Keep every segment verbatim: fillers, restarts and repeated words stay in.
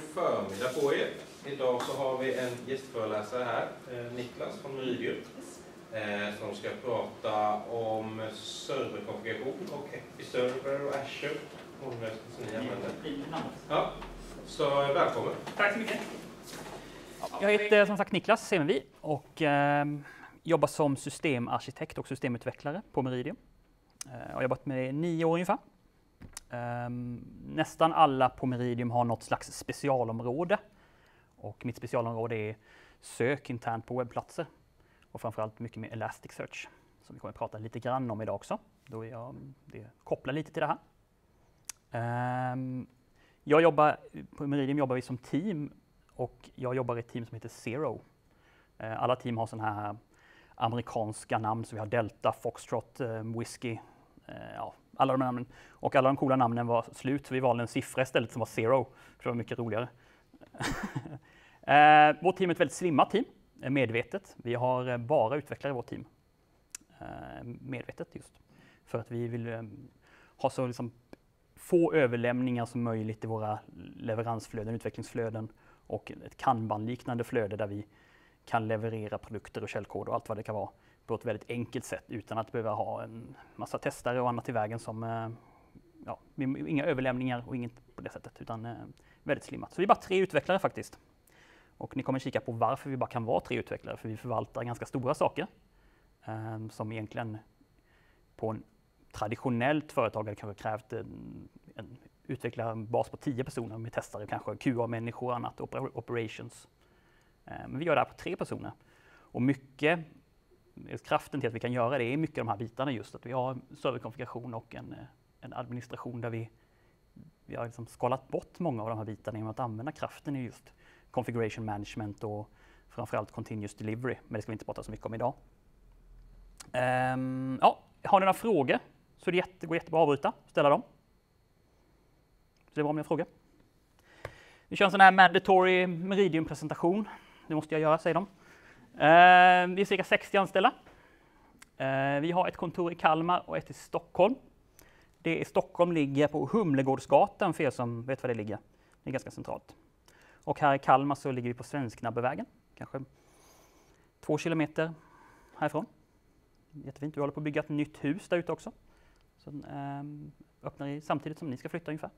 förmiddag på er. Idag så har vi en gästföreläsare här, eh, Niklas från Meridium, eh, som ska prata om serverkonfiguration och Episerver och Azure. Molnlösning som ni använder. Ja, så välkommen. Tack så mycket. Jag heter som sagt Niklas Semenvi och eh, jobbar som systemarkitekt och systemutvecklare på Meridium. Eh, jag har jobbat med nio år ungefär. Um, nästan alla på Meridium har något slags specialområde. Och mitt specialområde är sök internt på webbplatser. Och framförallt mycket med Elasticsearch, som vi kommer att prata lite grann om idag också. Då jag det kopplar lite till det här. Um, jag jobbar, på Meridium jobbar vi som team och jag jobbar i ett team som heter Zero. Uh, alla team har sådana här amerikanska namn, så vi har Delta, Foxtrot, uh, Whiskey, uh, ja. Alla de namnen. Och alla de coola namnen var slut, så vi valde en siffra istället som var zero. För det var mycket roligare. eh, vårt team är ett väldigt slimmat team, medvetet. Vi har bara utvecklare i vårt team. Eh, medvetet just. För att vi vill eh, ha så liksom, få överlämningar som möjligt i våra leveransflöden, utvecklingsflöden. Och ett kanban-liknande flöde där vi kan leverera produkter och källkod och allt vad det kan vara på ett väldigt enkelt sätt utan att behöva ha en massa testare och annat i vägen som, ja, inga överlämningar och inget på det sättet, utan eh, väldigt slimmat. Så vi är bara tre utvecklare faktiskt. Och ni kommer kika på varför vi bara kan vara tre utvecklare, för vi förvaltar ganska stora saker eh, som egentligen på en traditionellt företag hade kanske krävt en, en utvecklarbas på tio personer med testare, kanske Q A-människor och annat, operations. Eh, men vi gör det här på tre personer. Och mycket kraften till att vi kan göra det är mycket de här bitarna, just att vi har serverkonfiguration och en, en administration där vi, vi har liksom skalat bort många av de här bitarna genom att använda kraften i just configuration management och framförallt continuous delivery, men det ska vi inte prata så mycket om idag. Um, ja, har ni några frågor så det jätte, går jättebra att avbryta, ställa dem. Så det är bra om ni har frågor. Vi kör en sån här mandatory Meridium-presentation. Det måste jag göra, säger de. Uh, vi är cirka sextio anställda. Uh, vi har ett kontor i Kalmar och ett i Stockholm. Det i Stockholm ligger på Humlegårdsgatan, för er som vet var det ligger. Det är ganska centralt. Och här i Kalmar så ligger vi på Svensknabbevägen, kanske två kilometer härifrån. Jättefint. Vi håller på att bygga ett nytt hus där ute också. Så um, öppnar vi samtidigt som ni ska flytta ungefär.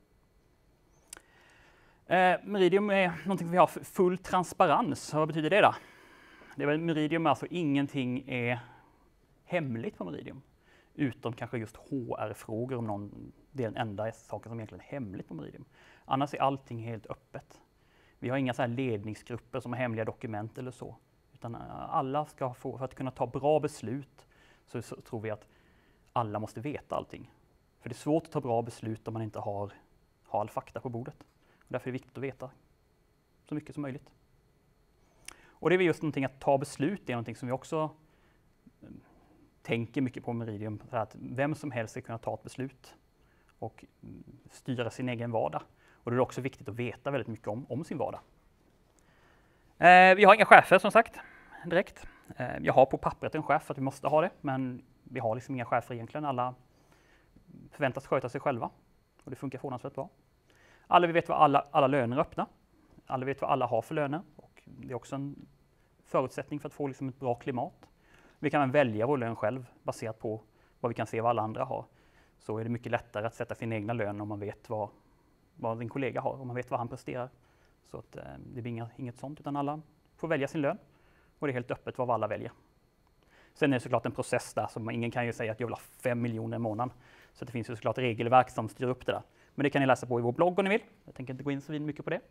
Uh, Meridium är någonting vi har full transparens. Vad betyder det då? Det är Meridium, alltså ingenting är hemligt på Meridium. Utom kanske just H R-frågor, om någon, det är den enda saken som egentligen är hemligt på Meridium. Annars är allting helt öppet. Vi har inga så här ledningsgrupper som har hemliga dokument eller så. Utan alla ska få, för att kunna ta bra beslut så, så tror vi att alla måste veta allting. För det är svårt att ta bra beslut om man inte har, har all fakta på bordet. Och därför är det viktigt att veta så mycket som möjligt. Och det är just någonting att ta beslut, det är någonting som vi också tänker mycket på Meridium, för att vem som helst ska kunna ta ett beslut och styra sin egen vardag. Och det är också viktigt att veta väldigt mycket om, om sin vardag. Eh, vi har inga chefer som sagt, direkt. Eh, jag har på pappret en chef för att vi måste ha det, men vi har liksom inga chefer egentligen. Alla förväntas sköta sig själva och det funkar förvånansvärt bra. Alla vi vet vad alla, alla löner är öppna. Alla vet vad alla har för löner. Det är också en förutsättning för att få liksom ett bra klimat. Vi kan välja vår lön själv baserat på vad vi kan se vad alla andra har. Så är det mycket lättare att sätta sin egna lön om man vet vad, vad din kollega har, om man vet vad han presterar. Så att, eh, det blir inga, inget sånt, utan alla får välja sin lön. Och det är helt öppet vad alla väljer. Sen är det såklart en process där, som ingen kan ju säga att jag vill ha fem miljoner i månaden. Så det finns ju såklart regelverk som styr upp det där. Men det kan ni läsa på i vår blogg om ni vill. Jag tänker inte gå in så mycket på det.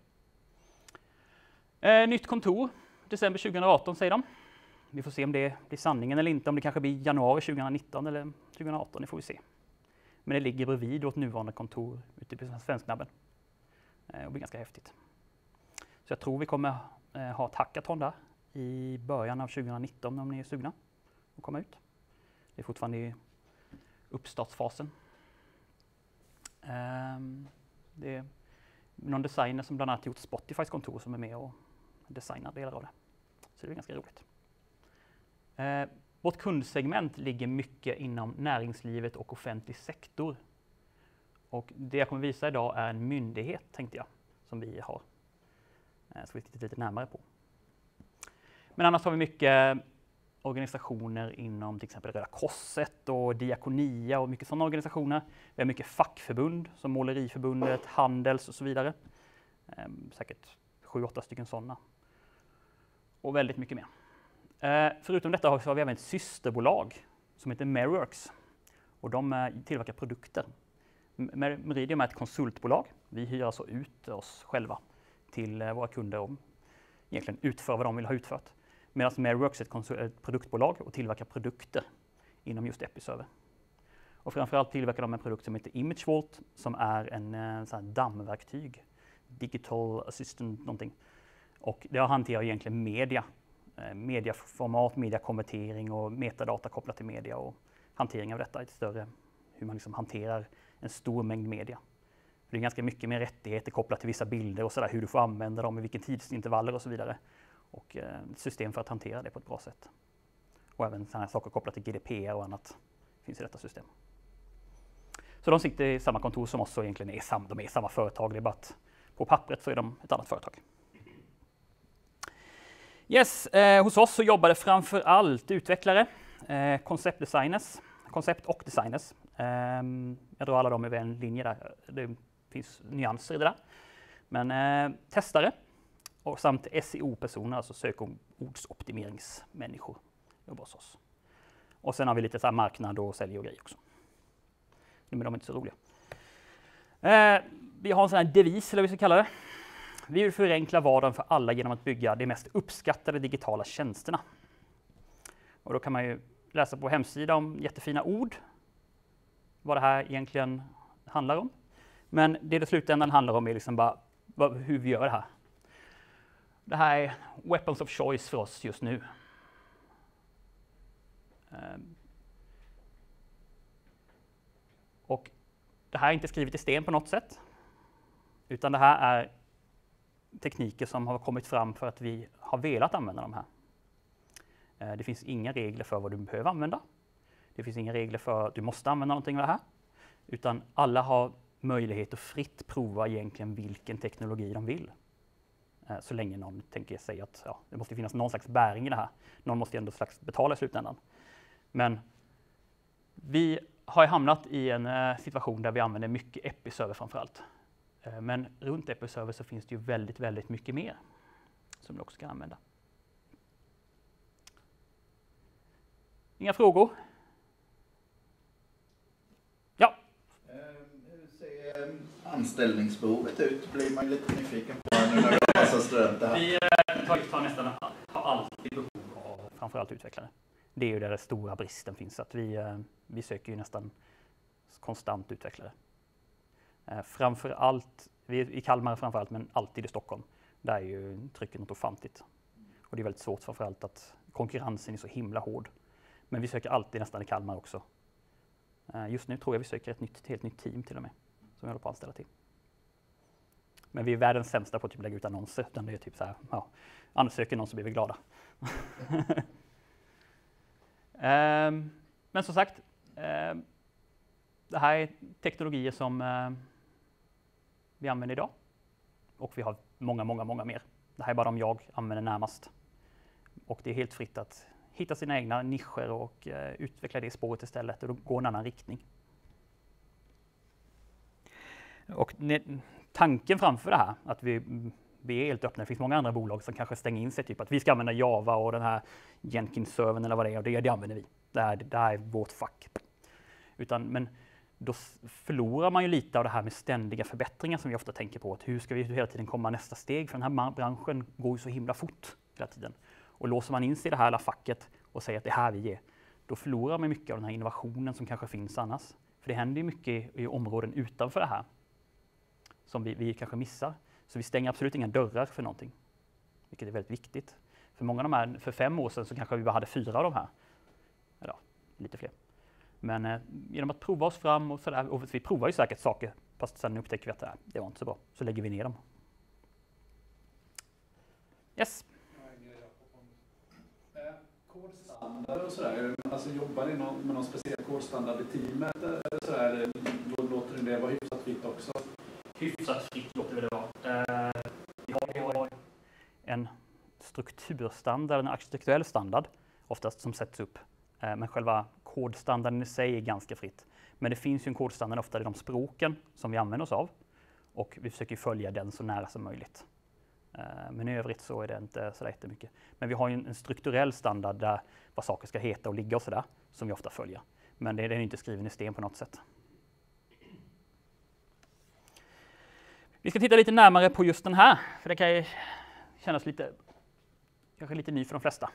Eh, nytt kontor, december tjugohundraarton säger de. Vi får se om det blir sanningen eller inte, om det kanske blir januari tjugohundranitton eller tjugohundraarton, det får vi se. Men det ligger bredvid vårt nuvarande kontor ute på Svensknabben. Eh, och blir ganska häftigt. Så jag tror vi kommer eh, ha ett hackathon där i början av tjugohundranitton om ni är sugna att komma ut. Det är fortfarande i uppstartsfasen. Eh, det är någon designer som bland annat gjort Spotifys kontor som är med och designar delar av det. Så det är ganska roligt. Eh, vårt kundsegment ligger mycket inom näringslivet och offentlig sektor. Och det jag kommer visa idag är en myndighet, tänkte jag, som vi har. Så vi tittar lite närmare på. Men annars har vi mycket organisationer inom till exempel Röda Korset och Diakonia och mycket sådana organisationer. Vi har mycket fackförbund som Måleriförbundet, Handels och så vidare. Säkert sju, åtta stycken sådana. Och väldigt mycket mer. Förutom detta har vi även ett systerbolag som heter Merworks. Och de tillverkar produkter. Meridium är ett konsultbolag. Vi hyr alltså ut oss själva till våra kunder och egentligen utför vad de vill ha utfört. Medan Merworks är ett produktbolag och tillverkar produkter inom just Episerver. Och framförallt tillverkar de en produkt som heter ImageVault som är en, en sån här dammverktyg. Digital Assistant någonting. Och det hanterar egentligen media. Mediaformat, mediakonvertering och metadata kopplat till media och hantering av detta. Ett större, hur man liksom hanterar en stor mängd media. Det är ganska mycket mer rättigheter kopplat till vissa bilder och sådär, hur du får använda dem, i vilken tidsintervaller och så vidare. Och eh, ett system för att hantera det på ett bra sätt. Och även sådana saker kopplat till G D P R och annat finns i detta system. Så de sitter i samma kontor som oss och egentligen är sam, de är samma företag, det är bara att på pappret så är de ett annat företag. Yes, eh, hos oss så jobbar det framför allt utvecklare, eh, konceptdesigners, koncept och designers. Eh, jag drar alla dem över en linje där, det finns nyanser i det där. Men eh, testare och samt S E O-personer, alltså sökordsoptimeringsmänniskor jobbar hos oss. Och sen har vi lite så här marknad och sälj och grejer också. Men de är inte så roliga. Eh, vi har en sån här devis, eller vad vi ska kalla det. Vi vill förenkla vardagen för alla genom att bygga de mest uppskattade digitala tjänsterna. Och då kan man ju läsa på hemsidan om jättefina ord, vad det här egentligen handlar om. Men det det slutändan handlar om är liksom bara vad, hur vi gör det här. Det här är weapons of choice för oss just nu. Um, och det här är inte skrivet i sten på något sätt, utan det här är tekniker som har kommit fram för att vi har velat använda de här. Uh, det finns inga regler för vad du behöver använda. Det finns inga regler för att du måste använda någonting av det här, utan alla har möjlighet att fritt prova egentligen vilken teknologi de vill. Så länge någon tänker sig att ja, det måste finnas någon slags bäring i det här. Någon måste ändå slags betala i slutändan. Men vi har hamnat i en situation där vi använder mycket Episerver framförallt. Men runt Episerver så finns det ju väldigt, väldigt mycket mer som du också kan använda. Inga frågor? Ja. Hur ser anställningsbehovet ut? Blir man lite nyfiken på nu när vi har massa studenter här. Vi tar nästan har alltid behov av framförallt utvecklare. Det är ju där den stora bristen finns. Att vi, vi söker ju nästan konstant utvecklare. Framförallt, vi är i Kalmar framförallt, men alltid i Stockholm. Där är ju trycket något ofantligt. Och det är väldigt svårt framförallt att konkurrensen är så himla hård. Men vi söker alltid nästan i Kalmar också. Just nu tror jag vi söker ett nytt, helt nytt team till och med. Som vi håller på att anställa till. Men vi är världens sämsta på att typ lägga ut annonser. Utan det är typ så här, ja, ansöker någon så blir vi glada. um, men som sagt, um, det här är teknologier som uh, vi använder idag. Och vi har många, många, många mer. Det här är bara de jag använder närmast. Och det är helt fritt att hitta sina egna nischer och uh, utveckla det spåret istället och gå en annan riktning. Och tanken framför det här, att vi, vi är helt öppna. Det finns många andra bolag som kanske stänger in sig, typ att vi ska använda Java och den här Jenkins-servern eller vad det är, och det, det använder vi. Det här, det här är vårt fack. Utan, men då förlorar man ju lite av det här med ständiga förbättringar som vi ofta tänker på. Att hur ska vi hela tiden komma nästa steg? För den här branschen går ju så himla fort hela tiden. Och låser man in sig i det här facket och säger att det är här vi är, då förlorar man mycket av den här innovationen som kanske finns annars. För det händer ju mycket i, i områden utanför det här som vi, vi kanske missar. Så vi stänger absolut inga dörrar för någonting. Vilket är väldigt viktigt. För många av de här, för fem år sedan så kanske vi bara hade fyra av de här. Eller ja, lite fler. Men eh, genom att prova oss fram och sådär, och vi provar ju säkert saker, fast sen upptäcker vi att det, det var inte så bra. Så lägger vi ner dem. Yes. Kodstandard och sådär, alltså jobbar ni med någon speciell kodstandard i teamet eller sådär, då låter det vara hyfsat fritt också? Hyfsat fritt låter det vara. Uh, vi, har, vi, har, strukturstandard, en arkitektuell standard oftast som sätts upp. Eh, men själva kodstandarden i sig är ganska fritt. Men det finns ju en kodstandard ofta i de språken som vi använder oss av. Och vi försöker följa den så nära som möjligt. Eh, men i övrigt så är det inte så jättemycket. Men vi har ju en, en strukturell standard där vad saker ska heta och ligga och sådär som vi ofta följer. Men det är inte skriven i sten på något sätt. Vi ska titta lite närmare på just den här, för det kan ju kännas lite, kanske lite ny för de flesta.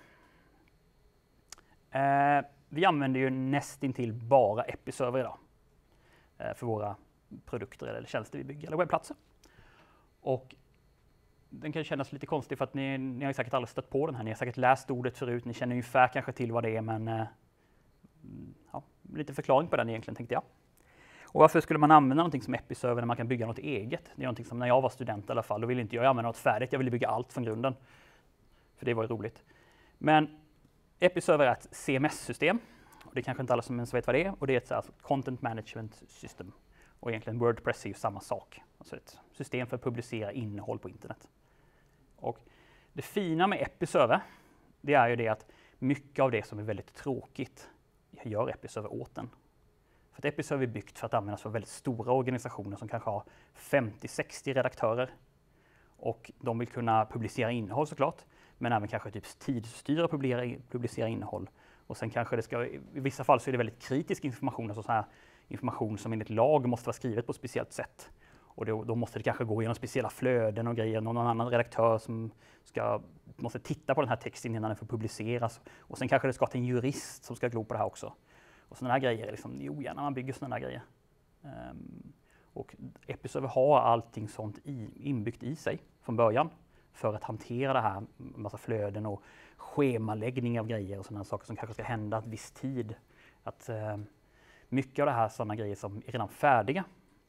Eh, vi använder ju nästintill bara Episerver idag eh, för våra produkter eller tjänster vi bygger eller webbplatser. Och den kan kännas lite konstig för att ni, ni har säkert aldrig stött på den här. Ni har säkert läst ordet förut, ni känner ungefär kanske till vad det är, men eh, ja, lite förklaring på den egentligen tänkte jag. Och varför skulle man använda någonting som Episerver när man kan bygga något eget? Det är någonting som när jag var student i alla fall, då ville inte jag använda något färdigt, jag ville bygga allt från grunden. För det var ju roligt. Men Episerver är ett C M S-system. Och det är kanske inte alla som ens vet vad det är. Och det är ett alltså, Content Management System. Och egentligen WordPress är ju samma sak. Alltså ett system för att publicera innehåll på internet. Och det fina med Episerver, det är ju det att mycket av det som är väldigt tråkigt gör Episerver åt en. För att Episerver är byggt för att användas för väldigt stora organisationer som kanske har femtio till sextio redaktörer. Och de vill kunna publicera innehåll såklart, men även kanske typ tidsstyra publicera, publicera innehåll. Och sen kanske det ska, i vissa fall så är det väldigt kritisk information, alltså så här information som enligt lag måste vara skrivet på ett speciellt sätt. Och då, då måste det kanske gå igenom speciella flöden och grejer, någon annan redaktör som ska, måste titta på den här texten innan den får publiceras. Och sen kanske det ska till en jurist som ska glo på det här också. Och sådana här grejer är liksom ogärna man bygger sådana här grejer. Um, och Episerver har allting sånt i, inbyggt i sig från början för att hantera det här, massa flöden och schemaläggning av grejer och sådana saker som kanske ska hända ett viss tid. Att uh, mycket av det här sådana grejer som är redan färdiga.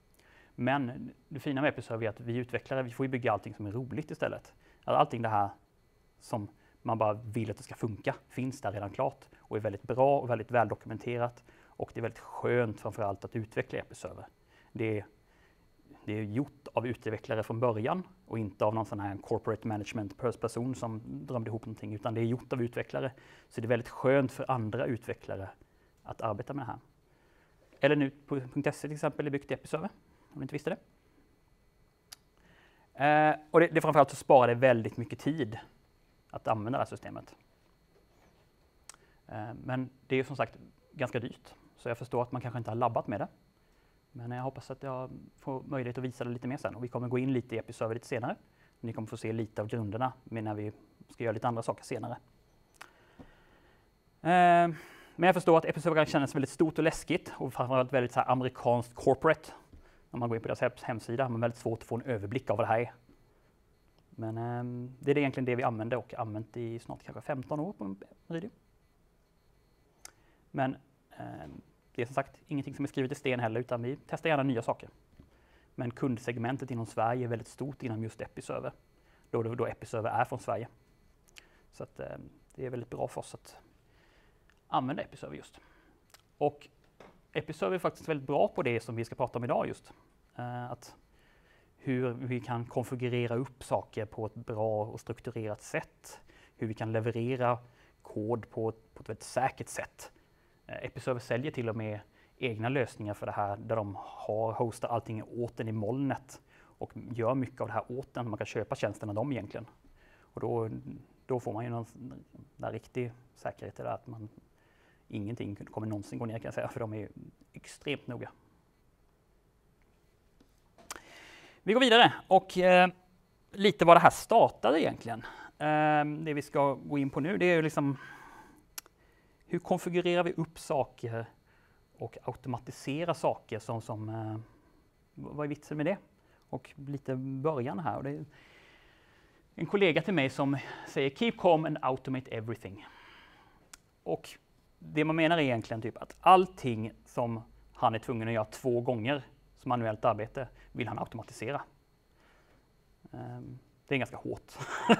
Men det fina med Episerver är att vi utvecklare, vi får ju bygga allting som är roligt istället. Alltså allting det här som man bara vill att det ska funka finns där redan klart och är väldigt bra och väldigt väldokumenterat. Och det är väldigt skönt framförallt att utveckla Episerver. Det är, det är gjort av utvecklare från början och inte av någon sån här corporate management person som drömde ihop någonting, utan det är gjort av utvecklare. Så det är väldigt skönt för andra utvecklare att arbeta med det här. Eller nu på .se till exempel är byggt i Episerver, om ni inte visste det. Eh, och det, det framförallt så sparar det väldigt mycket tid att använda det här systemet. Eh, men det är ju som sagt ganska dyrt, så jag förstår att man kanske inte har labbat med det. Men jag hoppas att jag får möjlighet att visa det lite mer sen. Och vi kommer gå in lite i Episerver lite senare. Ni kommer få se lite av grunderna när vi ska göra lite andra saker senare. Eh, men jag förstår att Episerver känns väldigt stort och läskigt och framförallt väldigt så här amerikanskt corporate. När man går in på deras hemsida har man väldigt svårt att få en överblick av vad det här är. Men eh, det är egentligen det vi använder och använt i snart kanske femton år på Meridium. Men eh, det är som sagt ingenting som är skrivet i sten heller, utan vi testar gärna nya saker. Men kundsegmentet inom Sverige är väldigt stort inom just Episerver. Då, då Episerver är från Sverige. Så att, eh, det är väldigt bra för oss att använda Episerver just. Och Episerver är faktiskt väldigt bra på det som vi ska prata om idag just. Eh, att hur vi kan konfigurera upp saker på ett bra och strukturerat sätt. Hur vi kan leverera kod på ett, på ett väldigt säkert sätt. Eh, Episerver säljer till och med egna lösningar för det här där de har hostar allting åt en i molnet och gör mycket av det här åt en. Man kan köpa tjänsten av dem egentligen. Och då, då får man ju någon där riktig säkerhet i det, att man ingenting kommer någonsin gå ner kan jag säga, för de är extremt noga. Vi går vidare och eh, lite vad det här startade egentligen. Eh, det vi ska gå in på nu, det är ju liksom hur konfigurerar vi upp saker och automatisera saker som, som eh, vad är vitsen med det? Och lite början här. Och det är en kollega till mig som säger keep calm and automate everything. Och det man menar är egentligen typ att allting som han är tvungen att göra två gånger som manuellt arbete vill han automatisera. Um, det är ganska hårt.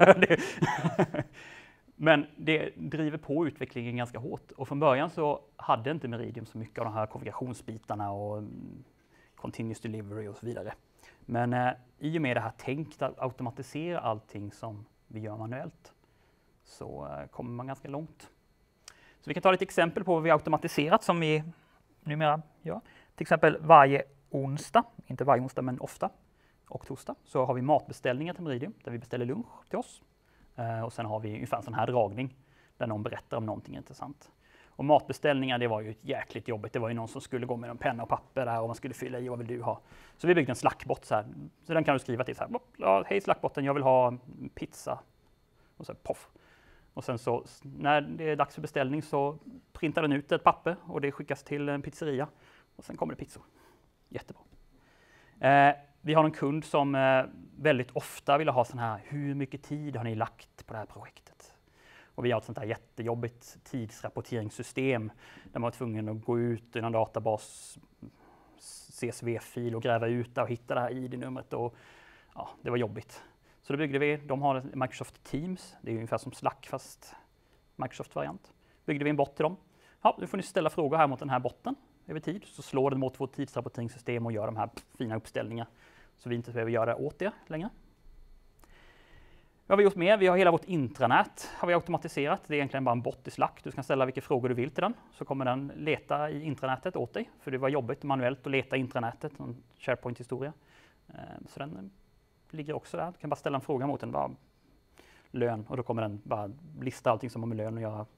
Men det driver på utvecklingen ganska hårt. Och från början så hade inte Meridium så mycket av de här konfigurationsbitarna och um, continuous delivery och så vidare. Men uh, i och med det här tänkt att automatisera allting som vi gör manuellt så eh, kommer man ganska långt. Så vi kan ta lite exempel på vad vi automatiserat som vi numera gör. Till exempel varje onsdag, inte varje onsdag men ofta, och torsdag, så har vi matbeställningar till Meridium där vi beställer lunch till oss. Eh, och sen har vi ungefär en sån här dragning där någon berättar om någonting intressant. Och matbeställningar, det var ju ett jäkligt jobbigt. Det var ju någon som skulle gå med en penna och papper där och man skulle fylla i vad vill du ha. Så vi byggde en Slack-bot så här. Så den kan du skriva till så här. Ja, hej Slack-botten, jag vill ha pizza. Och så poff. Och sen så när det är dags för beställning så printar den ut ett papper och det skickas till en pizzeria. Och sen kommer det pizzor. Jättebra. Eh, vi har en kund som eh, väldigt ofta vill ha sån här, hur mycket tid har ni lagt på det här projektet? Och vi har ett sånt här jättejobbigt tidsrapporteringssystem där man var tvungen att gå ut i en databas, C S V-fil och gräva ut där och hitta det här I D-numret. Och, ja, det var jobbigt. Så då byggde vi, de har Microsoft Teams, det är ungefär som Slack fast Microsoft-variant. Byggde vi en bot till dem. Ja, nu får ni ställa frågor här mot den här botten över tid. Så slår den mot vårt tidsrapporteringssystem och gör de här fina uppställningar. Så vi inte behöver göra det åt det längre. Vad har vi gjort mer? Vi har hela vårt intranät har vi automatiserat. Det är egentligen bara en bot i Slack. Du ska ställa vilka frågor du vill till den. Så kommer den leta i intranätet åt dig. För det var jobbigt manuellt att leta i intranätet. En SharePoint-historia. Så den ligger också där. Du kan bara ställa en fråga mot den. Bara lön. Och då kommer den bara lista allting som har med lön att göra.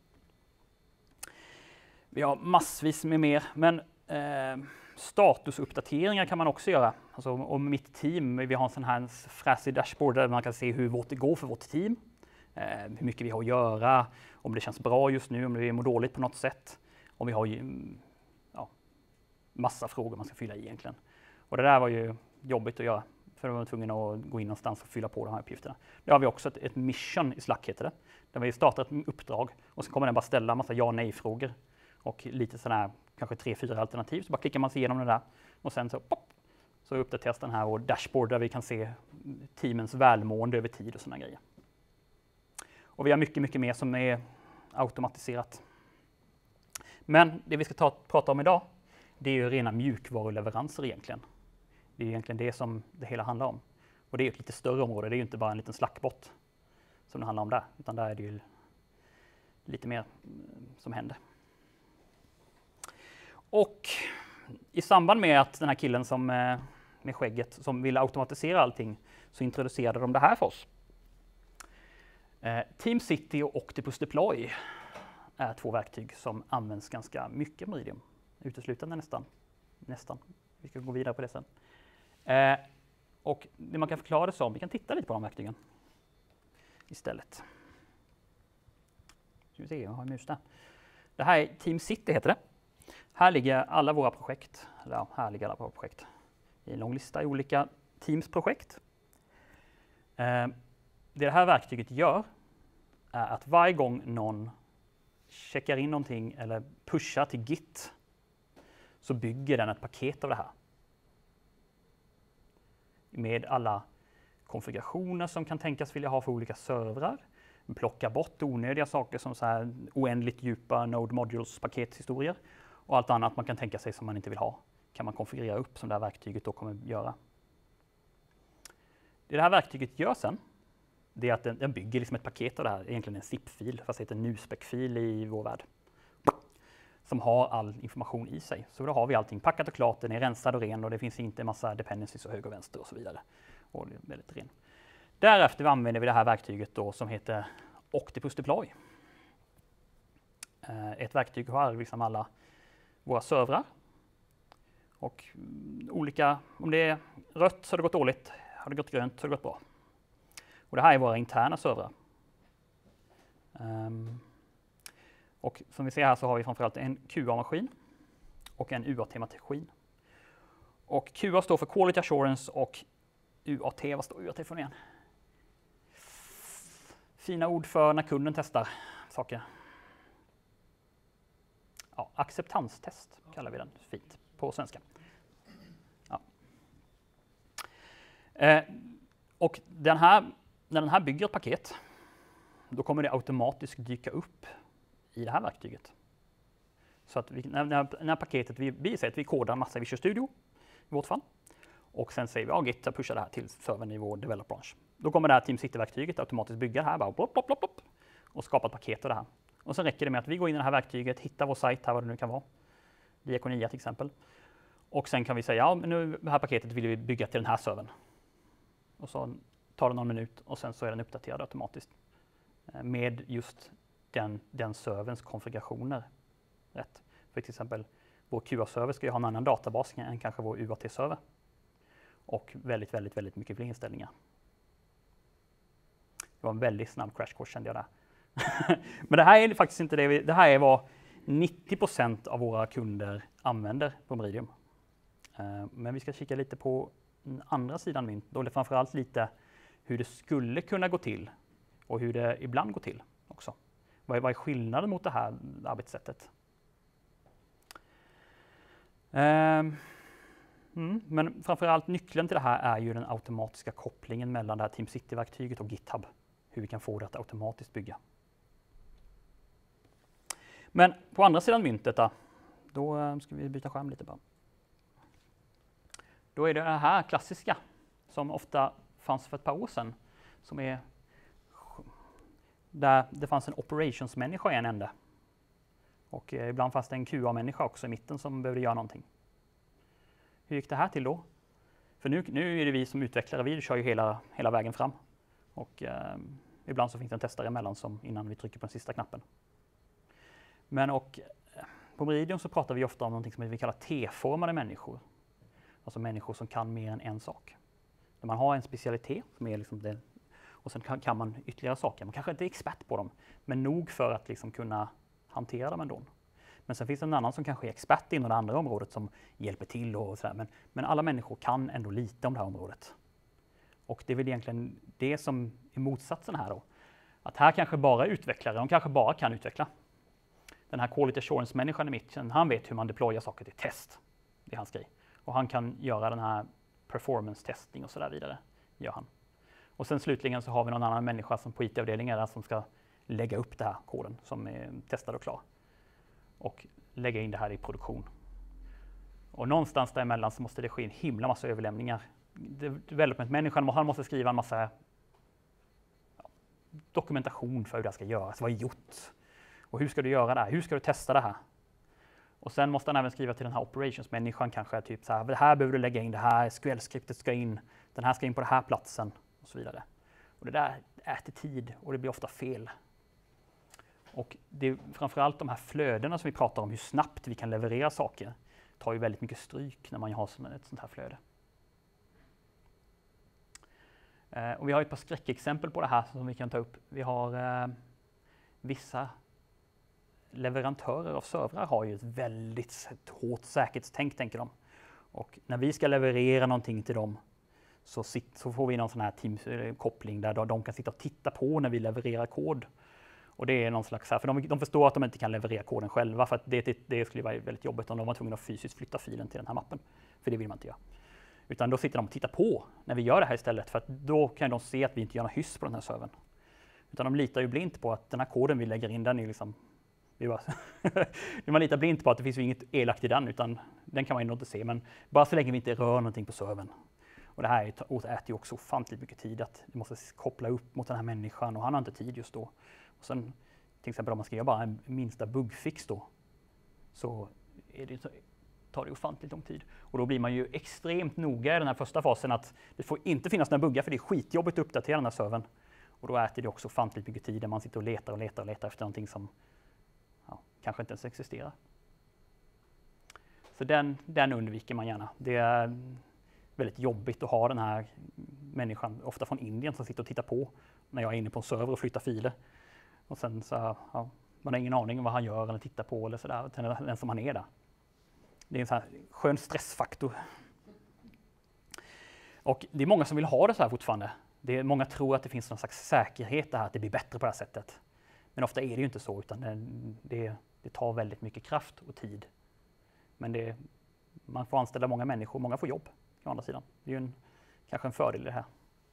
Vi har massvis med mer. Men eh, statusuppdateringar kan man också göra. Alltså om mitt team, vi har en sån här fräsig dashboard där man kan se hur vårt det går för vårt team. Eh, hur mycket vi har att göra, om det känns bra just nu, om det mår dåligt på något sätt. Om vi har ju, ja, massa frågor man ska fylla i egentligen. Och det där var ju jobbigt att göra. För då var man tvungen att gå in någonstans och fylla på de här uppgifterna. Det har vi också ett, ett mission i Slack heter det. Där vi startar ett uppdrag och så kommer den bara ställa en massa ja och nej-frågor. Och lite sådana här, kanske tre, fyra alternativ. Så bara klickar man sig igenom det där. Och sen så, pop, så uppdateras den här och dashboard där vi kan se teamens välmående över tid och sådana grejer. Och vi har mycket, mycket mer som är automatiserat. Men det vi ska ta, prata om idag, det är ju rena mjukvaruleveranser egentligen. Det är egentligen det som det hela handlar om. Och det är ett lite större område, det är ju inte bara en liten Slack-bot som det handlar om där. Utan där är det ju lite mer som händer. Och i samband med att den här killen som, med skägget som ville automatisera allting så introducerade de det här för oss. TeamCity och Octopus Deploy är två verktyg som används ganska mycket med Meridium. Uteslutande nästan. nästan. Vi ska gå vidare på det sen. Och det man kan förklara det som, vi kan titta lite på de verktygen istället. Ska vi se, jag har en mus där. Det här är TeamCity heter det. Här ligger alla våra projekt, eller ja, här ligger alla våra projekt i en lång lista i olika Teams-projekt. Eh, det det här verktyget gör är att varje gång någon checkar in någonting eller pushar till Git så bygger den ett paket av det här. Med alla konfigurationer som kan tänkas vilja ha för olika servrar. Plocka bort onödiga saker som så här oändligt djupa Node Modules pakethistorier. Och allt annat man kan tänka sig som man inte vill ha kan man konfigurera upp som det här verktyget då kommer göra. Det det här verktyget gör sen, det är att den, den bygger liksom ett paket av det här, egentligen en zip-fil, fast det heter en nuspec-fil i vår värld. Som har all information i sig. Så då har vi allting packat och klart, den är rensad och ren och det finns inte en massa dependencies och höger och vänster och så vidare. Och det är väldigt ren. Därefter använder vi det här verktyget då som heter Octopus Deploy. Ett verktyg har liksom alla våra servrar. Och olika, om det är rött så har det gått dåligt, har det gått grönt så har det gått bra. Och det här är våra interna servrar. Um, och som vi ser här så har vi framförallt en Q A-maskin och en U A T-maskin. Och Q A står för Quality Assurance och U A T, vad står U A T för igen? Fina ord för när kunden testar saker. Ja, acceptanstest kallar vi den fint på svenska. Ja. Eh, och den här, när den här bygger ett paket, då kommer det automatiskt dyka upp i det här verktyget. Så att vi, när, när, när paketet, vi, vi säger att vi kodar en massa i Visual Studio i vårt fall. Och sen säger vi, ja Git, jag pushar det här till servern i vår develop branch. Då kommer det här TeamCity-verktyget automatiskt bygga det här, bara plopp, plopp, plopp, plopp. och skapa ett paket av det här. Och sen räcker det med att vi går in i det här verktyget, hittar vår sajt här, vad det nu kan vara. Diakonia till exempel. Och sen kan vi säga, ja, men nu det här paketet vill vi bygga till den här servern. Och så tar det någon minut och sen så är den uppdaterad automatiskt. Med just den, den serverns konfigurationer. Rätt. För till exempel, vår Q A-server ska ju ha en annan databas än kanske vår U A T-server. Och väldigt, väldigt, väldigt mycket fler inställningar. Det var en väldigt snabb crash course kände jag där. Men det här är faktiskt inte det. Vi, det här är vad nittio procent av våra kunder använder på Meridium. Uh, men vi ska kika lite på den andra sidan mynt. Då är det framförallt lite hur det skulle kunna gå till och hur det ibland går till också. Vad är, vad är skillnaden mot det här arbetssättet? Uh, mm, men framförallt nyckeln till det här är ju den automatiska kopplingen mellan det här TeamCity-verktyget och GitHub. Hur vi kan få det att automatiskt bygga. Men på andra sidan myntet då, då ska vi byta skärm lite bara. Då är det det här klassiska som ofta fanns för ett par år sedan. Som är där det fanns en operations-människa i en ände. Och eh, ibland fanns det en Q A-människa också i mitten som behövde göra någonting. Hur gick det här till då? För nu, nu är det vi som utvecklare, vi kör ju hela, hela vägen fram. Och eh, ibland så finns det en testare emellan som innan vi trycker på den sista knappen. Men och på Meridium så pratar vi ofta om något som vi kallar T-formade människor. Alltså människor som kan mer än en sak. Där man har en specialitet som är liksom det, och sen kan, kan man ytterligare saker. Man kanske inte är expert på dem, men nog för att liksom kunna hantera dem ändå. Men sen finns det en annan som kanske är expert inom det andra området som hjälper till och sådär. Men, men alla människor kan ändå lite om det här området. Och det är väl egentligen det som är motsatsen här då. Att här kanske bara utvecklare, de kanske bara kan utveckla. Den här quality assurance-människan i mitten, han vet hur man deployar saker till test. Det är hans grej. Och han kan göra den här performance-testing och så där vidare. Gör han. Och sen slutligen så har vi någon annan människa som på I T-avdelningen där som ska lägga upp det här koden som är testad och klar. Och lägga in det här i produktion. Och någonstans däremellan så måste det ske en himla massa överlämningar. Development-människan, han måste skriva en massa ja, dokumentation för hur det ska göras. Vad är gjort? Och hur ska du göra det här? Hur ska du testa det här? Och sen måste han även skriva till den här operations-människan kanske typ så här, det här behöver du lägga in, det här S Q L-skriptet ska in, den här ska in på den här platsen och så vidare. Och det där äter tid och det blir ofta fel. Och det är framförallt de här flödena som vi pratar om, hur snabbt vi kan leverera saker, tar ju väldigt mycket stryk när man har ett sånt här flöde. Eh, och vi har ett par skräckexempel på det här som vi kan ta upp. Vi har eh, vissa leverantörer av servrar har ju ett väldigt hårt säkerhetstänk, tänker de. Och när vi ska leverera någonting till dem så, sit, så får vi någon sån här Teams-koppling där de kan sitta och titta på när vi levererar kod. Och det är någon slags här, för de, de förstår att de inte kan leverera koden själva, för att det, det, det skulle vara väldigt jobbigt om de var tvungna att fysiskt flytta filen till den här mappen. För det vill man inte göra. Utan då sitter de och tittar på när vi gör det här istället, för att då kan de se att vi inte gör något hyss på den här servern. Utan de litar ju blint på att den här koden vi lägger in, den är liksom man litar blint på att det finns ju inget elakt i den, utan den kan man ändå inte se. Men bara så länge vi inte rör någonting på servern. Och det här äter ju också ofantligt mycket tid, att vi måste koppla upp mot den här människan och han har inte tid just då. Och sen till exempel om man ska göra bara en minsta bugfix då, så är det, tar det ofantligt lång tid. Och då blir man ju extremt noga i den här första fasen att det får inte finnas några buggar, för det är skitjobbigt att uppdatera den här servern. Och då äter det också ofantligt mycket tid när man sitter och letar och letar och letar efter någonting som ja, kanske inte ens existerar. Så den, den undviker man gärna. Det är väldigt jobbigt att ha den här människan, ofta från Indien, som sitter och tittar på när jag är inne på en server och flyttar filer. Och sen så, ja, man har ingen aning om vad han gör eller tittar på eller sådär, den som han är där. Det är en sån här skön stressfaktor. Och det är många som vill ha det så här fortfarande. Det är, många tror att det finns någon slags säkerhet där, att det blir bättre på det här sättet. Men ofta är det ju inte så, utan det, det, det tar väldigt mycket kraft och tid. Men det, man får anställa många människor, många får jobb å andra sidan. Det är ju en, kanske en fördel i det här.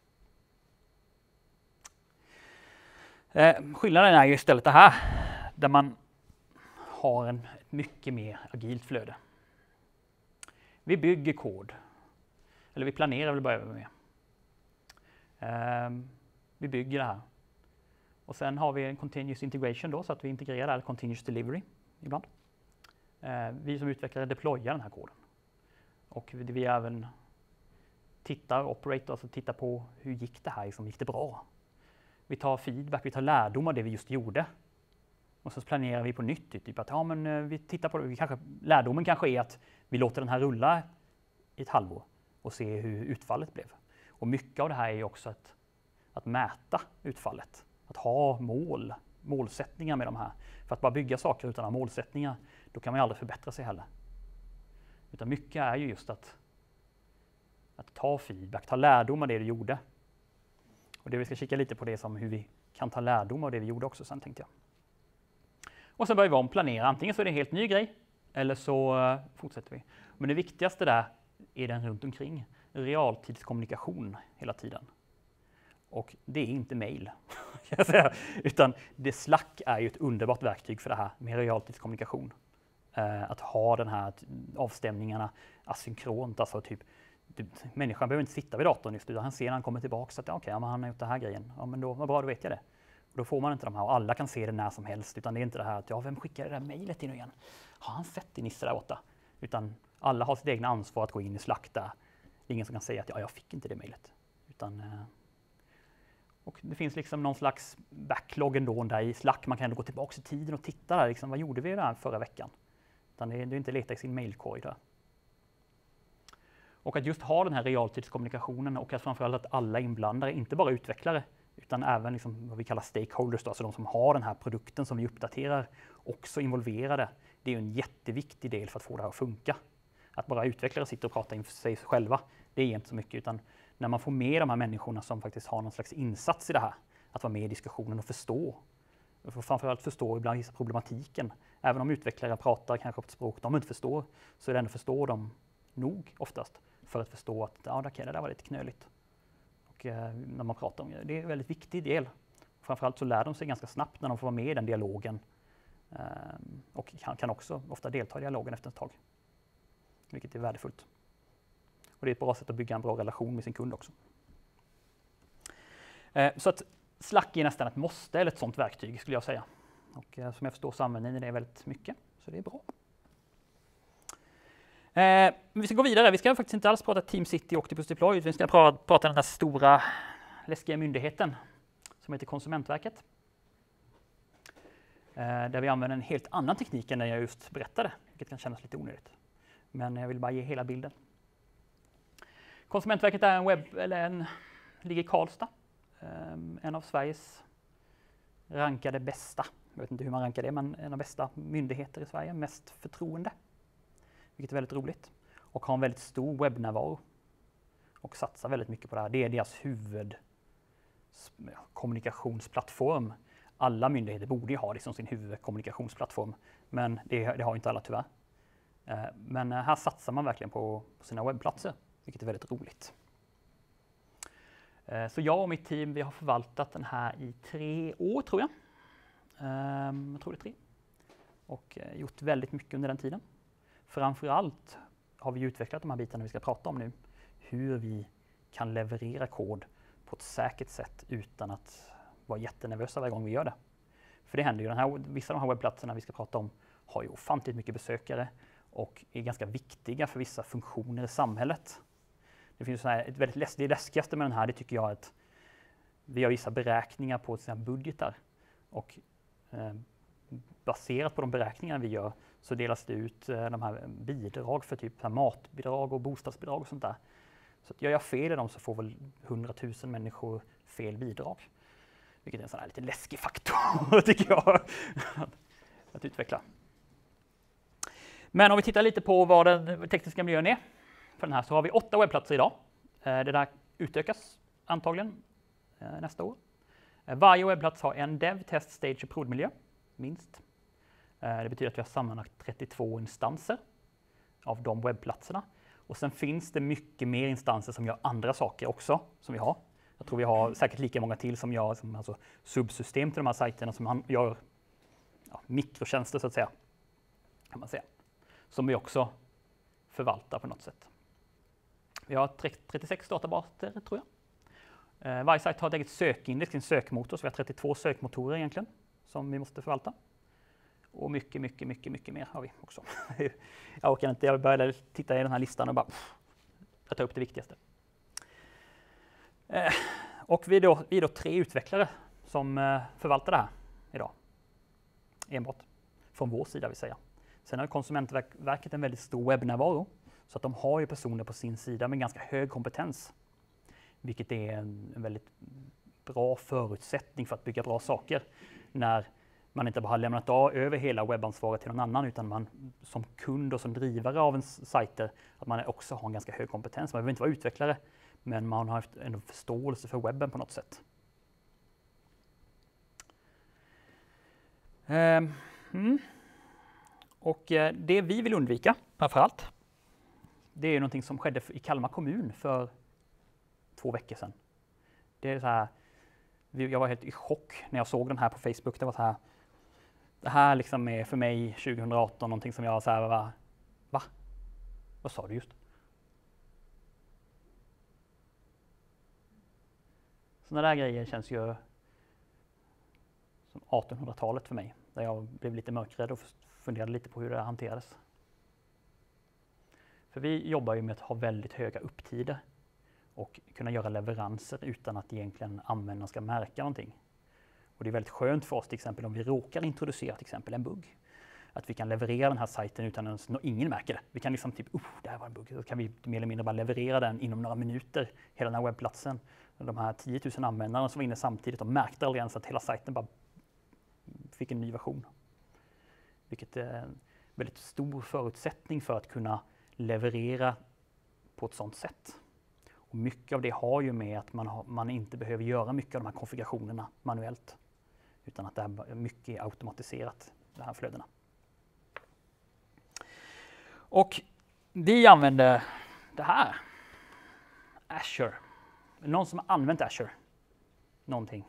Eh, skillnaden är ju istället det här, där man har en mycket mer agilt flöde. Vi bygger kod, eller vi planerar väl börja med. Eh, vi bygger det här. Och sen har vi en continuous integration då, så att vi integrerar all continuous delivery ibland. Eh, vi som utvecklare deployar den här koden. Och vi, vi även tittar, operate, alltså tittar på hur gick det här, liksom, gick det bra? Vi tar feedback, vi tar lärdom av det vi just gjorde. Och så planerar vi på nytt, typ att ja, men vi tittar på det, vi kanske, lärdomen kanske är att vi låter den här rulla i ett halvår och se hur utfallet blev. Och mycket av det här är också att, att mäta utfallet, att ha mål, målsättningar med de här. För att bara bygga saker utan att ha målsättningar, då kan man ju aldrig förbättra sig heller. Utan mycket är ju just att, att ta feedback, ta lärdom av det du gjorde. Och det vi ska kika lite på det som hur vi kan ta lärdom av det vi gjorde också sen, tänkte jag. Och sen börjar vi om planera. Antingen så är det en helt ny grej eller så uh, fortsätter vi. Men det viktigaste där är den runt omkring. Realtidskommunikation hela tiden. Och det är inte mail, kan jag säga. Utan det Slack är ju ett underbart verktyg för det här med realtidskommunikation. Uh, att ha den här avstämningarna asynkront, alltså typ du, människan behöver inte sitta vid datorn just utan han ser när han kommer tillbaka så att ja, okej, okay, ja, han har gjort den här grejen. Ja, men då, vad bra, då vet jag det. Då får man inte de här och alla kan se det när som helst, utan det är inte det här att ja, vem skickar det där mejlet in igen? Har han sett det Nisse där borta? Utan alla har sitt egna ansvar att gå in i Slack där. Det är ingen som kan säga att ja, jag fick inte det mejlet. Utan, eh, och det finns liksom någon slags backlog ändå där i Slack. Man kan ändå gå tillbaka i tiden och titta där, liksom, vad gjorde vi där förra veckan? Utan det är, det är inte leta i sin mejlkorg där. Och att just ha den här realtidskommunikationen och att framförallt att alla inblandade, inte bara utvecklare, utan även liksom vad vi kallar stakeholders, då, alltså de som har den här produkten som vi uppdaterar, också involverade. Det är ju en jätteviktig del för att få det här att funka. Att bara utvecklare sitter och pratar inför sig själva, det är inte så mycket, utan när man får med de här människorna som faktiskt har någon slags insats i det här, att vara med i diskussionen och förstå, och framförallt förstå ibland problematiken. Även om utvecklare pratar kanske på ett språk de inte förstår, så är det ändå förstå dem nog oftast för att förstå att ja, okay, det där var lite knöligt. Och, eh, när man pratar om det. Det är en väldigt viktig del. Framförallt så lär de sig ganska snabbt när de får vara med i den dialogen. Eh, och kan, kan också ofta delta i dialogen efter ett tag. Vilket är värdefullt. Och det är ett bra sätt att bygga en bra relation med sin kund också. Eh, så att Slack är nästan ett måste eller ett sådant verktyg skulle jag säga. Och eh, som jag förstår så använder ni det väldigt mycket. Så det är bra. Eh, vi ska gå vidare. Vi ska faktiskt inte alls prata TeamCity och Octopus Deploy. Vi ska prata, prata den här stora läskiga myndigheten som heter Konsumentverket. Eh, där vi använder en helt annan teknik än den jag just berättade, vilket kan kännas lite onödigt. Men jag vill bara ge hela bilden. Konsumentverket är en webb, eller en, ligger i Karlstad. Eh, en av Sveriges rankade bästa, jag vet inte hur man rankar det, men en av bästa myndigheter i Sverige, mest förtroende. Vilket är väldigt roligt. Och har en väldigt stor webbnärvaro. Och satsar väldigt mycket på det här. Det är deras huvudkommunikationsplattform. Alla myndigheter borde ju ha det som sin huvudkommunikationsplattform. Men det, det har inte alla tyvärr. Men här satsar man verkligen på, på sina webbplatser. Vilket är väldigt roligt. Så jag och mitt team, vi har förvaltat den här i tre år tror jag. Jag tror det är tre. Och gjort väldigt mycket under den tiden. Framförallt har vi utvecklat de här bitarna vi ska prata om nu. Hur vi kan leverera kod på ett säkert sätt utan att vara jättenervösa varje gång vi gör det. För det händer ju, den här, vissa av de här webbplatserna vi ska prata om har ju ofantligt mycket besökare och är ganska viktiga för vissa funktioner i samhället. Det finns så här, ett väldigt läs- det läskigaste med den här, det tycker jag är att vi har vissa beräkningar på sina budgetar och eh, baserat på de beräkningar vi gör så delas det ut eh, de här bidrag för typ här matbidrag och bostadsbidrag och sånt där. Så att gör jag fel i dem så får väl hundratusen människor fel bidrag. Vilket är en sån här lite läskig faktor tycker jag att utveckla. Men om vi tittar lite på vad den tekniska miljön är för den här så har vi åtta webbplatser idag. Eh, det där utökas antagligen eh, nästa år. Eh, varje webbplats har en dev, test, stage och prodmiljö, minst. Det betyder att vi har sammanlagt trettiotvå instanser av de webbplatserna. Och sen finns det mycket mer instanser som gör andra saker också som vi har. Jag tror vi har säkert lika många till som gör som, alltså, subsystem till de här sajterna som gör ja, mikrotjänster så att säga. Kan man säga. Som vi också förvaltar på något sätt. Vi har trettiosex databaser tror jag. Eh, varje sajt har ett eget sökindex, en sökmotor, så vi har trettiotvå sökmotorer egentligen som vi måste förvalta. Och mycket, mycket, mycket, mycket mer har vi också. Jag orkar inte, jag började titta i den här listan och bara pff, jag tar upp det viktigaste. Eh, och vi är, då, vi är då tre utvecklare som eh, förvaltar det här idag. Enbart från vår sida vill säga. Sen har Konsumentverket en väldigt stor webbnärvaro, så att de har ju personer på sin sida med ganska hög kompetens. Vilket är en, en väldigt bra förutsättning för att bygga bra saker. När man inte bara har lämnat av över hela webbansvaret till någon annan, utan man som kund och som drivare av en sajter, att man också har en ganska hög kompetens. Man behöver inte vara utvecklare, men man har en förståelse för webben på något sätt. Um, mm. Och eh, det vi vill undvika, framförallt, det är någonting som skedde i Kalmar kommun för två veckor sedan. Det är så här, jag var helt i chock när jag såg den här på Facebook. Det var så här, det här liksom är för mig tjugo arton någonting som jag så här, va? Va? Vad sa du just? Sådana där grejer känns ju som artonhundratalet för mig, där jag blev lite mörkrädd och funderade lite på hur det hanterades. För vi jobbar ju med att ha väldigt höga upptider och kunna göra leveranser utan att egentligen användaren ska märka någonting. Och det är väldigt skönt för oss till exempel om vi råkar introducera till exempel en bugg. Att vi kan leverera den här sajten utan att ingen märker det. Vi kan liksom typ, oh, det här var en bugg. Så kan vi mer eller mindre bara leverera den inom några minuter, hela den här webbplatsen. De här tio tusen användarna som var inne samtidigt, de märkte aldrig ens att hela sajten bara fick en ny version. Vilket är en väldigt stor förutsättning för att kunna leverera på ett sådant sätt. Och mycket av det har ju med att man, har, man inte behöver göra mycket av de här konfigurationerna manuellt. Utan att det är mycket automatiserat, de här flödena. Och vi använder det här. Azure. Någon som har använt Azure? Någonting.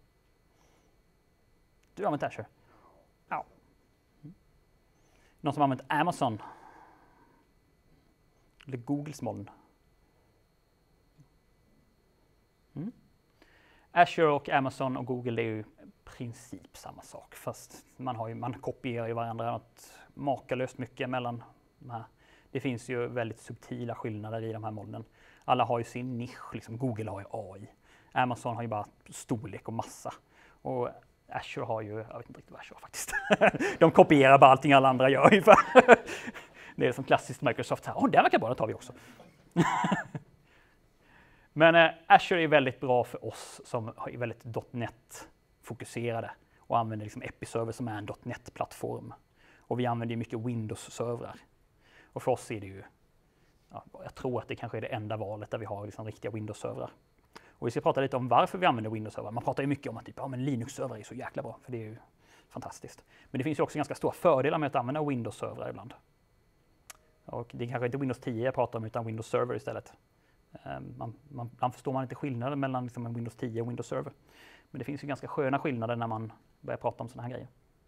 Du har använt Azure? Ja. Någon som har använt Amazon? Eller Googles moln? Mm. Azure och Amazon och Google är ju i princip samma sak, fast man, har ju, man kopierar ju varandra något makalöst mycket mellan de här. Det finns ju väldigt subtila skillnader i de här molnen. Alla har ju sin nisch, liksom Google har ju A I. Amazon har ju bara storlek och massa. Och Azure har ju, jag vet inte riktigt vad Azure har faktiskt. De kopierar bara allting alla andra gör ungefär. Det är som klassiskt Microsoft här. Åh, oh, det verkar bra, det tar vi också. Men eh, Azure är väldigt bra för oss som är väldigt .NET-fokuserade och använder liksom Episerver som är en .NET-plattform. Och vi använder mycket Windows-servrar. Och för oss är det ju, ja, jag tror att det kanske är det enda valet där vi har liksom riktiga Windows-servrar. Och vi ska prata lite om varför vi använder Windows-servrar. Man pratar ju mycket om att typ, ja, men Linux-servrar är så jäkla bra, för det är ju fantastiskt. Men det finns ju också ganska stora fördelar med att använda Windows-servrar ibland. Och det är kanske inte Windows tio jag pratar om, utan Windows Server istället. Man, man, man förstår man inte skillnaden mellan liksom en Windows tio och Windows Server. Men det finns ju ganska sköna skillnader när man börjar prata om sådana här grejer.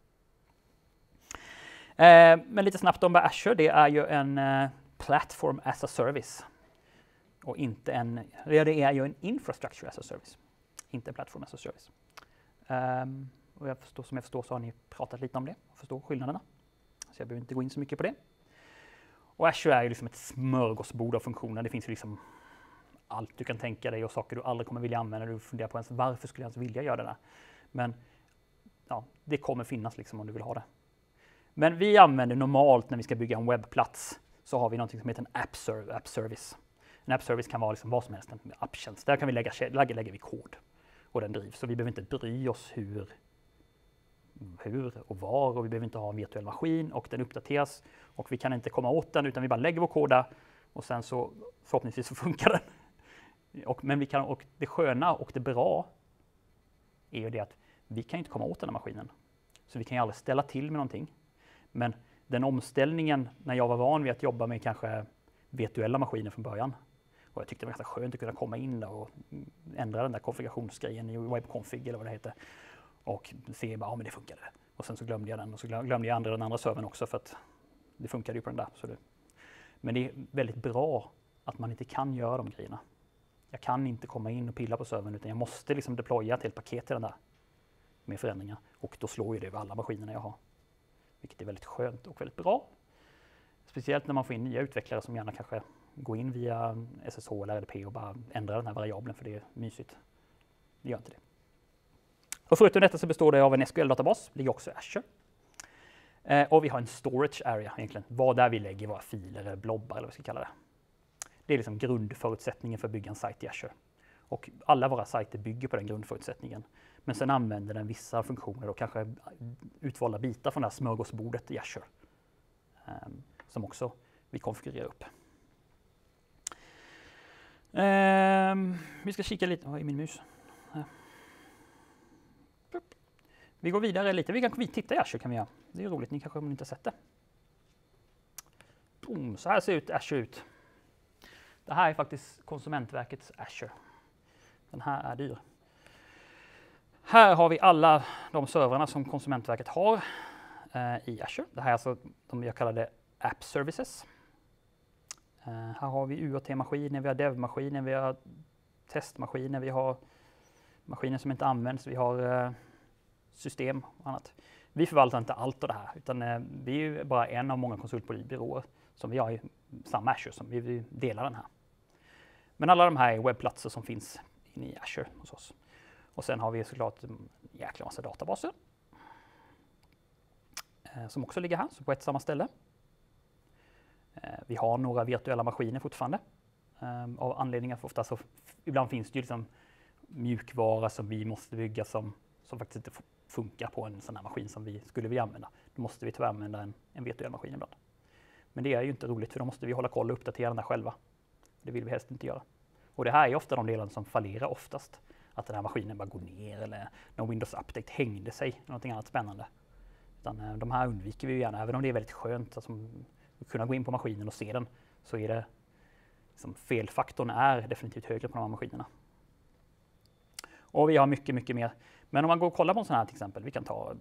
Eh, men lite snabbt om Azure, det är ju en eh, platform as a service. Och inte en, ja, det är ju en infrastructure as a service. Inte en platform as a service. Um, och jag förstår, som jag förstår så har ni pratat lite om det och förstår skillnaderna. Så jag behöver inte gå in så mycket på det. Och Azure är ju liksom ett smörgåsbord av funktioner. Det finns ju liksom allt du kan tänka dig och saker du aldrig kommer vilja använda. Du funderar på ens varför skulle jag ens vilja göra det där. Men ja, det kommer finnas liksom om du vill ha det. Men vi använder normalt när vi ska bygga en webbplats så har vi något som heter en app, serv- app service. En app service kan vara liksom vad som helst, en apptjänst. Där kan vi lägga, lägga, lägger vi kod och den drivs. Så vi behöver inte bry oss hur, hur och var, och vi behöver inte ha en virtuell maskin och den uppdateras och vi kan inte komma åt den utan vi bara lägger vår kod där och sen så förhoppningsvis så funkar den. Och, men vi kan, och det sköna och det bra är ju det att vi kan inte komma åt den här maskinen. Så vi kan ju aldrig ställa till med någonting. Men den omställningen när jag var van vid att jobba med kanske virtuella maskiner från början. Och jag tyckte det var ganska skönt att kunna komma in där och ändra den där konfigurationsgrejen i webbconfig eller vad det heter. Och se bara, ja men det funkade. Och sen så glömde jag den och så glömde jag andra den andra servern också för att det funkade ju på den där. Så det. Men det är väldigt bra att man inte kan göra de grejerna. Jag kan inte komma in och pilla på servern utan jag måste liksom deploya ett helt paket till den där med förändringar. Och då slår ju det över alla maskinerna jag har. Vilket är väldigt skönt och väldigt bra. Speciellt när man får in nya utvecklare som gärna kanske går in via S S H eller R D P och bara ändrar den här variabeln för det är mysigt. Det gör inte det. Och förutom detta så består det av en S Q L-databas, ligger också i Azure. Eh, och vi har en storage area egentligen, vad där vi lägger våra filer eller blobbar eller vad vi ska kalla det. Det är liksom grundförutsättningen för att bygga en sajt i Azure. Och alla våra sajter bygger på den grundförutsättningen. Men sen använder den vissa funktioner och kanske utvalda bitar från det här smörgåsbordet i Azure. Eh, som också vi konfigurerar upp. Eh, vi ska kika lite, vad är min mus? Eh. Vi går vidare lite, vi kan titta i Azure kan vi göra. Det är roligt, ni kanske inte har sett det. Boom, så här ser ut Azure ut. Det här är faktiskt Konsumentverkets Azure. Den här är dyr. Här har vi alla de servrarna som Konsumentverket har eh, i Azure. Det här är alltså de jag kallade App Services. Uh, här har vi U A T-maskiner, vi har dev-maskiner, vi har testmaskiner, vi har maskiner som inte används, vi har uh, system och annat. Vi förvaltar inte allt av det här, utan uh, vi är ju bara en av många konsultbyråer som vi har i samma Azure, som vi, vi delar den här. Men alla de här är webbplatser som finns inne i Azure hos oss. Och sen har vi såklart en jäkla massa databaser uh, som också ligger här, så på ett samma ställe. Vi har några virtuella maskiner fortfarande um, av anledningar för ofta så ibland finns det ju liksom mjukvara som vi måste bygga som, som faktiskt inte funkar på en sån här maskin som vi skulle vilja använda. Då måste vi tyvärr använda en, en virtuell maskin ibland. Men det är ju inte roligt för då måste vi hålla koll och uppdatera den där själva. Det vill vi helst inte göra. Och det här är ofta de delarna som fallerar oftast. Att den här maskinen bara går ner eller någon Windows Update hängde sig eller någonting annat spännande. Utan uh, de här undviker vi ju gärna, även om det är väldigt skönt. Alltså, kunna gå in på maskinen och se den, så är det liksom, felfaktorn är definitivt högre på de här maskinerna. Och vi har mycket, mycket mer. Men om man går och kollar på en sån här till exempel, vi kan ta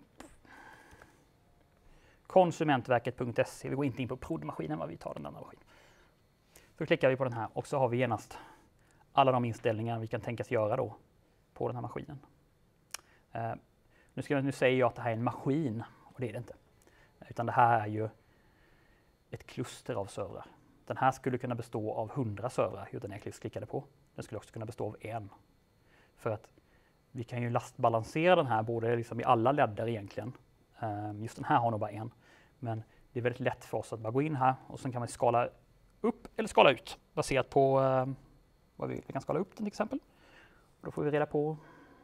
konsumentverket punkt se, vi går inte in på prodmaskinen, vad vi tar den andra maskinen. Så klickar vi på den här och så har vi genast alla de inställningar vi kan tänkas göra då på den här maskinen. Uh, nu, ska, nu säger jag att det här är en maskin, och det är det inte. Utan det här är ju ett kluster av servrar. Den här skulle kunna bestå av hundra servrar, hur den jag klickade på. Den skulle också kunna bestå av en. För att vi kan ju lastbalansera den här både liksom i alla ledder egentligen. Just den här har nog bara en. Men det är väldigt lätt för oss att bara gå in här och sen kan man skala upp eller skala ut baserat på vad vi vill. Vi kan skala upp den till exempel. Och då får vi reda på,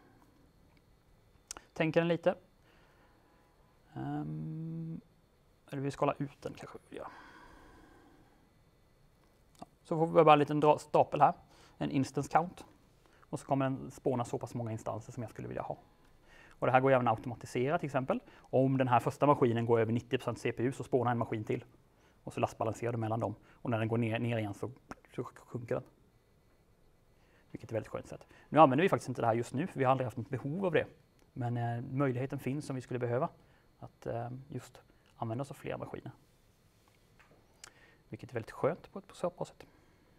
tänker den lite. Um, Eller vi skalar ut den kanske. Ja. Så får vi bara en liten stapel här. En instance count. Och så kommer den spåna så pass många instanser som jag skulle vilja ha. Och det här går även att automatisera till exempel. Om den här första maskinen går över nittio procent C P U så spånar en maskin till. Och så lastbalanserar du mellan dem. Och när den går ner, ner igen så, så sjunker den. Vilket är väldigt skönt sätt. Nu använder vi faktiskt inte det här just nu för vi har aldrig haft något behov av det. Men eh, möjligheten finns om vi skulle behöva. Att eh, just använda oss av fler maskiner. Vilket är väldigt skönt på ett så bra sätt.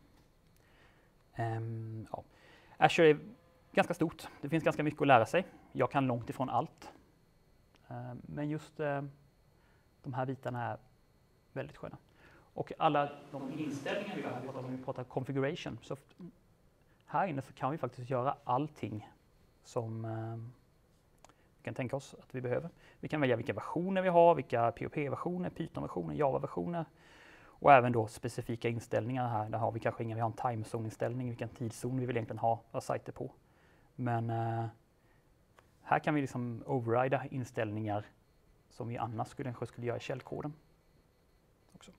Um, ja. Azure är ganska stort. Det finns ganska mycket att lära sig. Jag kan långt ifrån allt. Uh, men just uh, de här bitarna är väldigt sköna. Och alla de inställningar vi har, om vi pratar configuration. Så här inne så kan vi faktiskt göra allting som uh, vi kan tänka oss att vi behöver. Vi kan välja vilka versioner vi har, vilka P H P-versioner, Python-versioner, Java-versioner. Och även då specifika inställningar här. Där har vi kanske inga, vi har en timezone-inställning, vilken tidszon vi vill egentligen ha våra sajter på. Men uh, här kan vi liksom overrida inställningar som vi annars skulle, skulle göra i källkoden. Också.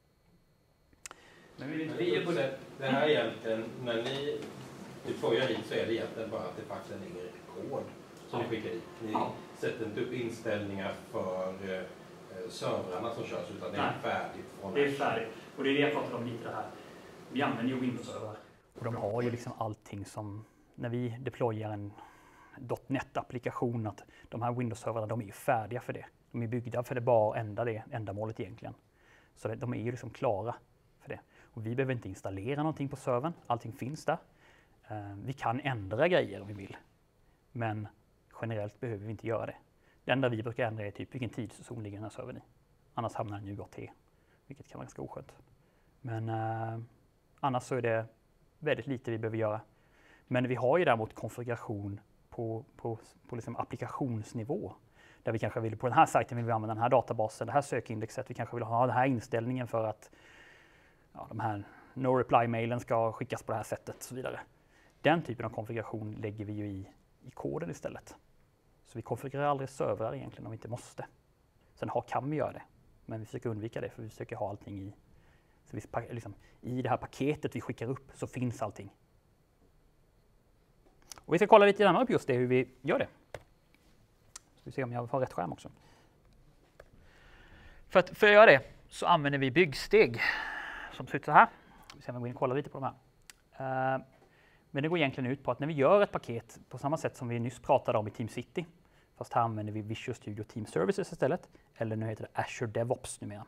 Men vi, vi på det, det här egentligen, när ni deployar hit så är det egentligen bara att det faktiskt ligger kod som ni skickar dit. Ni ja. sätter inte upp inställningar för eh, servrarna som körs, utan det är Nej. färdigt. Från det är färdigt. Och det är det jag pratade om lite här. Vi använder ju Windows-servrar. Och de har ju liksom allting som, när vi deployar en .NET-applikation, att de här Windows-servrarna, de är ju färdiga för det. De är byggda för det bara ända det ändamålet egentligen. Så det, de är ju liksom klara för det. Och vi behöver inte installera någonting på servern. Allting finns där. Eh, vi kan ändra grejer om vi vill, men generellt behöver vi inte göra det. Det enda vi brukar ändra är typ vilken tidszon ligger den här servern i. Annars hamnar den i U A T, vilket kan vara ganska oskönt. Men eh, annars så är det väldigt lite vi behöver göra. Men vi har ju däremot konfiguration på, på, på liksom applikationsnivå. Där vi kanske vill, på den här sajten vill vi använda den här databasen, det här sökindexet. Vi kanske vill ha den här inställningen för att ja, de här no-reply-mailen ska skickas på det här sättet och så vidare. Den typen av konfiguration lägger vi ju i, i koden istället. Så vi konfigurerar aldrig servrar egentligen om vi inte måste. Sen har, kan vi göra det, men vi försöker undvika det för vi försöker ha allting i, så vi, liksom, i det här paketet vi skickar upp så finns allting. Och vi ska kolla lite närmare på just det, hur vi gör det. Ska vi se om jag har rätt skärm också. För att, för att göra det så använder vi byggsteg som ser ut så här. Vi ser om vi går in och kollar lite på de här. Uh, men det går egentligen ut på att när vi gör ett paket på samma sätt som vi nyss pratade om i TeamCity, fast här använder vi Visual Studio Team Services istället, eller nu heter det Azure DevOps numera,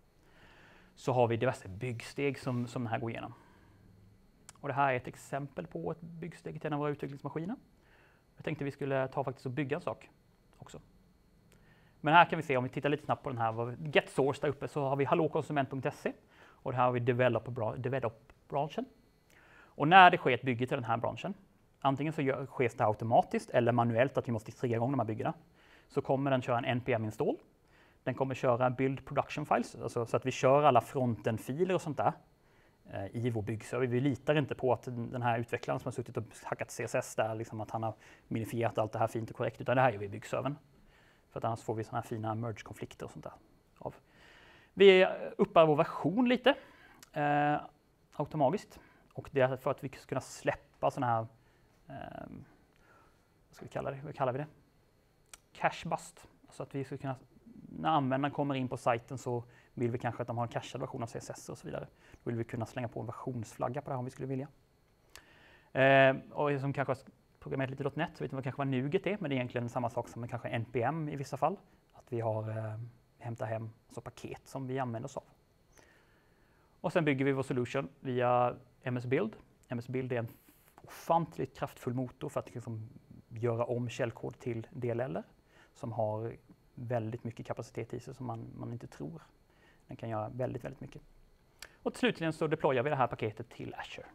så har vi diverse byggsteg som, som den här går igenom. Och det här är ett exempel på ett byggsteg till en av våra utvecklingsmaskiner. Jag tänkte vi skulle ta faktiskt och bygga en sak också. Men här kan vi se, om vi tittar lite snabbt på den här Get Source där uppe, så har vi hallåkonsument punkt se och det här har vi Develop, develop branschen. Och när det sker ett bygge till den här branschen, antingen så gör, sker det automatiskt eller manuellt att vi måste trigga igång de här byggena, så kommer den köra en N P M install. Den kommer köra build production files, alltså så att vi kör alla fronten-filer och sånt där eh, i vår byggserver. Vi litar inte på att den här utvecklaren som har suttit och hackat C S S där, liksom att han har minifierat allt det här fint och korrekt, utan det här gör vi i byggservern. För att annars får vi såna här fina merge-konflikter och sånt där. Av. Vi uppar vår version lite eh, automatiskt. Och det är för att vi ska kunna släppa såna här, eh, vad ska vi kalla det? Vad kallar vi det? Cache bust. Så att vi ska kunna, när användaren kommer in på sajten så vill vi kanske att de har en cachead version av C S S och så vidare. Då vill vi kunna slänga på en versionsflagga på det här om vi skulle vilja. Eh, och som kanske har programmerat lite .NET så vet man kanske vad NuGet är, men det är egentligen samma sak som kanske N P M i vissa fall. Att vi har eh, hämtar hem så paket som vi använder oss av. Och sen bygger vi vår solution via M S Build. M S Build är en ofantligt kraftfull motor för att liksom göra om källkod till D L L som har väldigt mycket kapacitet i sig som man, man inte tror. Den kan göra väldigt, väldigt mycket. Och slutligen så deployar vi det här paketet till Azure.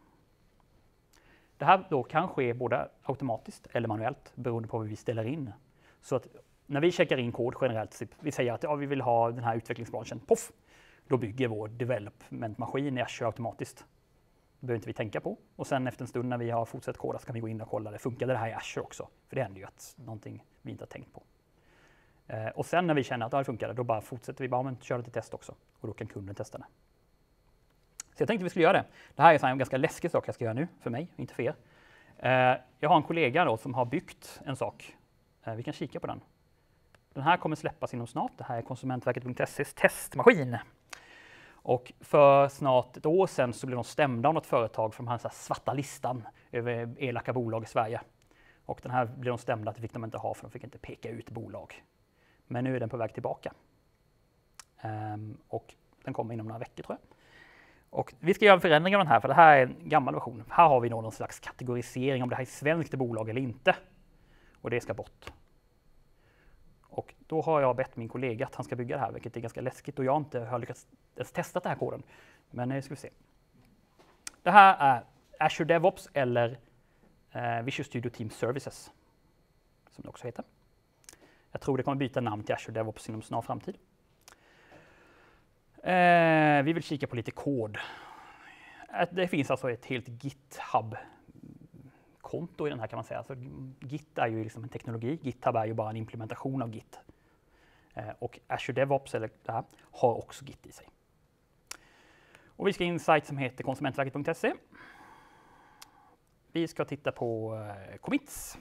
Det här då kan ske både automatiskt eller manuellt beroende på hur vi ställer in. Så att när vi checkar in kod generellt, vi säger att ja, vi vill ha den här utvecklingsbranschen, poff, då bygger vår development-maskin i Azure automatiskt. Det behöver inte vi tänka på. Och sen efter en stund när vi har fortsatt koda så kan vi gå in och kolla, det funkade det här i Azure också? För det händer ju att någonting vi inte har tänkt på. Eh, och sen när vi känner att det funkar, då bara fortsätter vi bara, men kör det till test också. Och då kan kunden testa det. Så jag tänkte vi skulle göra det. Det här är en ganska läskig sak jag ska göra nu, för mig, inte för er. Eh, jag har en kollega då som har byggt en sak. Eh, vi kan kika på den. Den här kommer släppas inom snart. Det här är konsumentverket punkt se's testmaskin. Och för snart ett år sedan så blev de stämda av något företag för de hade så här svarta listan över elaka bolag i Sverige. Och den här blev de stämda att det fick de inte ha för de fick inte peka ut bolag. Men nu är den på väg tillbaka. Um, och den kommer inom några veckor tror jag. Och vi ska göra en förändring av den här för det här är en gammal version. Här har vi någon slags kategorisering om det här är svenskt bolag eller inte. Och det ska bort. Och då har jag bett min kollega att han ska bygga det här, vilket är ganska läskigt och jag inte har lyckats ens testa den här koden. Men nu ska vi se. Det här är Azure DevOps eller eh, Visual Studio Team Services, som det också heter. Jag tror det kommer byta namn till Azure DevOps inom snar framtid. Eh, vi vill kika på lite kod. Det finns alltså ett helt GitHub-konto i den här kan man säga. Alltså, Git är ju liksom en teknologi. GitHub är ju bara en implementation av Git. Eh, och Azure DevOps eller det här, har också Git i sig. Och vi ska in i en sajt som heter konsumentverket punkt se. Vi ska titta på eh, commits.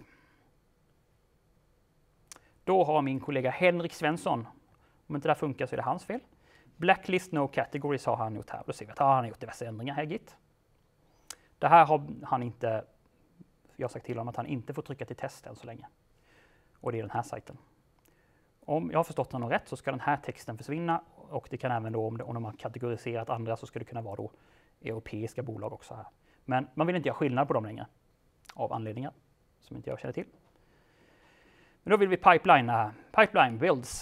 Då har min kollega Henrik Svensson, om inte det här funkar så är det hans fel. Blacklist no categories har han gjort här. Då ser vi att han har gjort diverse ändringar här i Git. Det här har han inte, jag har sagt till honom att han inte får trycka till test än så länge. Och det är den här sajten. Om jag har förstått honom rätt så ska den här texten försvinna och det kan även då om, det, om de har kategoriserat andra så ska det kunna vara då europeiska bolag också här. Men man vill inte göra skillnad på dem längre. av anledningar som inte jag känner till. Men då vill vi pipeline, pipeline builds.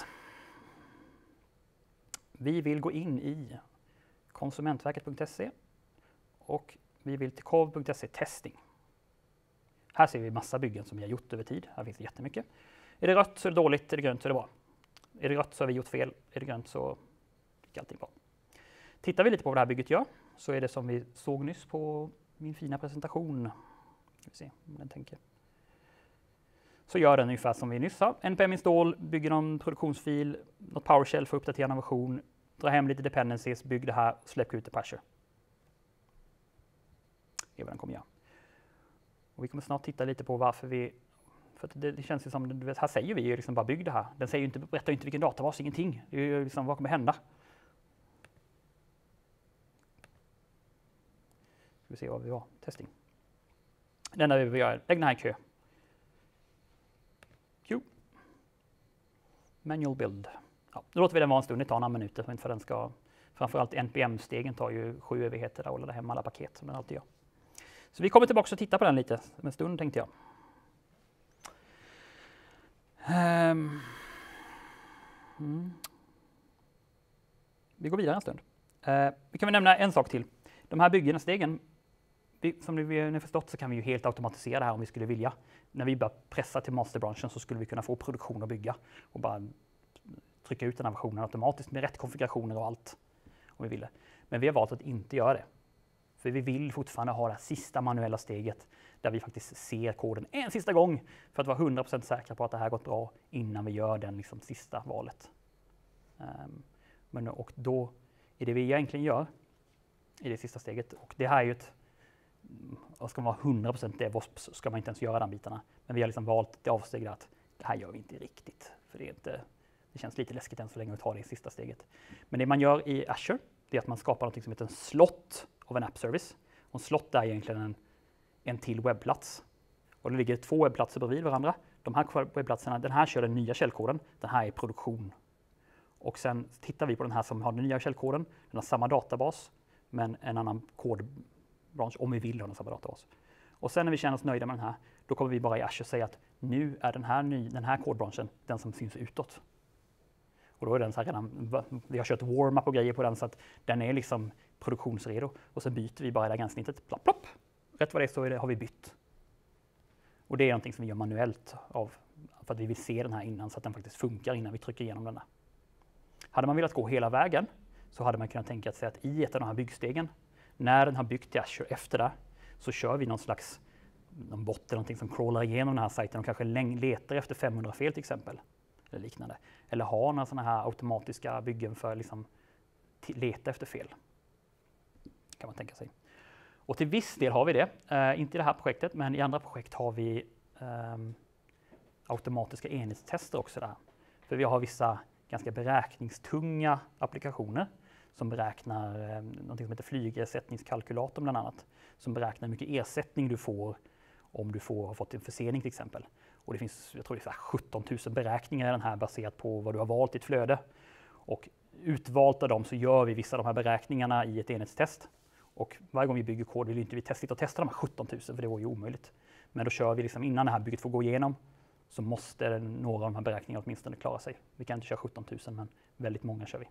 Vi vill gå in i konsumentverket punkt se och vi vill till korv punkt se testing. Här ser vi massa byggen som vi har gjort över tid. Här finns det jättemycket. Är det rött så är det dåligt, är det grönt så är det bra. Är det rött så har vi gjort fel, är det grönt så gick allting bra. Tittar vi lite på vad det här bygget gör så är det som vi såg nyss på min fina presentation. Ska vi se om den tänker. Så gör den ungefär som vi nyss sa. N P M install, bygger någon produktionsfil, något PowerShell för att uppdatera en version, dra hem lite dependencies, bygg det här, släpp ut det på Azure. Det är vad den kommer göra. Och vi kommer snart titta lite på varför vi, för det, det känns ju som, du vet, här säger vi ju liksom bara bygg det här. Den säger ju inte, berättar ju inte vilken databas, ingenting. Det är ju liksom, vad kommer hända? Ska vi se vad vi har, testing. Det enda vi vill göra, lägg den här i kö. Q. Manual build. Ja, då låter vi den vara en stund, det tar några minuter för den ska, framförallt N P M-stegen tar ju sju evigheter där och ladda hem alla paket som den alltid gör. Så vi kommer tillbaka och titta på den lite om en stund tänkte jag. Um. Mm. Vi går vidare en stund. Uh, vi kan väl nämna en sak till. De här byggena, stegen, vi, som ni har förstått så kan vi ju helt automatisera det här om vi skulle vilja. När vi bara pressar till masterbranschen så skulle vi kunna få produktion att bygga och bara trycka ut den här versionen automatiskt med rätt konfigurationer och allt om vi ville. Men vi har valt att inte göra det. För vi vill fortfarande ha det här sista manuella steget där vi faktiskt ser koden en sista gång för att vara hundra procent säkra på att det här gått bra innan vi gör den liksom sista valet. Um, men, och då är det vi egentligen gör i det sista steget. Och det här är ju ett, och ska man vara hundra procent DevOps så ska man inte ens göra de bitarna. Men vi har liksom valt det avsteget att det här gör vi inte riktigt. För det, är inte, det känns lite läskigt än så länge att ta det i sista steget. Men det man gör i Azure det är att man skapar något som heter en slott av en app service. Och en slott är egentligen en, en till webbplats. Och det ligger två webbplatser bredvid varandra. De här webbplatserna, den här kör den nya källkoden, den här är produktion. Och sen tittar vi på den här som har den nya källkoden, den har samma databas men en annan kodbransch om vi vill ha den samma databas. Och sen när vi känner oss nöjda med den här, då kommer vi bara i Azure säga att nu är den här, ny, den här kodbranschen den som syns utåt. Och då är den så här redan, vi har kört warm-up och grejer på den så att den är liksom produktionsredo. Och så byter vi bara i det här gränssnittet, plopp, plopp. Rätt vad det är så är det, har vi bytt. Och det är någonting som vi gör manuellt av, för att vi vill se den här innan så att den faktiskt funkar innan vi trycker igenom den där. Hade man velat gå hela vägen så hade man kunnat tänka sig att i ett av de här byggstegen, när den har byggt till Azure efter det, så kör vi någon slags någon bot eller någonting som crawlar igenom den här sajten och kanske letar efter femhundra fel till exempel. Eller liknande. Eller ha några sådana här automatiska byggen för att liksom leta efter fel. Kan man tänka sig. Och till viss del har vi det. Uh, inte i det här projektet, men i andra projekt har vi um, automatiska enhetstester också där. För vi har vissa ganska beräkningstunga applikationer som beräknar um, något som heter flygersättningskalkylatorn bland annat. Som beräknar hur mycket ersättning du får om du får, har fått en försening till exempel. Och det finns, jag tror det är sjutton tusen beräkningar i den här baserat på vad du har valt i ett flöde. Och utvalt av dem så gör vi vissa av de här beräkningarna i ett enhetstest. Och varje gång vi bygger kod vill inte vi testa och testa de här sjutton tusen för det var ju omöjligt. Men då kör vi liksom innan det här bygget får gå igenom så måste några av de här beräkningarna åtminstone klara sig. Vi kan inte köra sjutton tusen men väldigt många kör vi.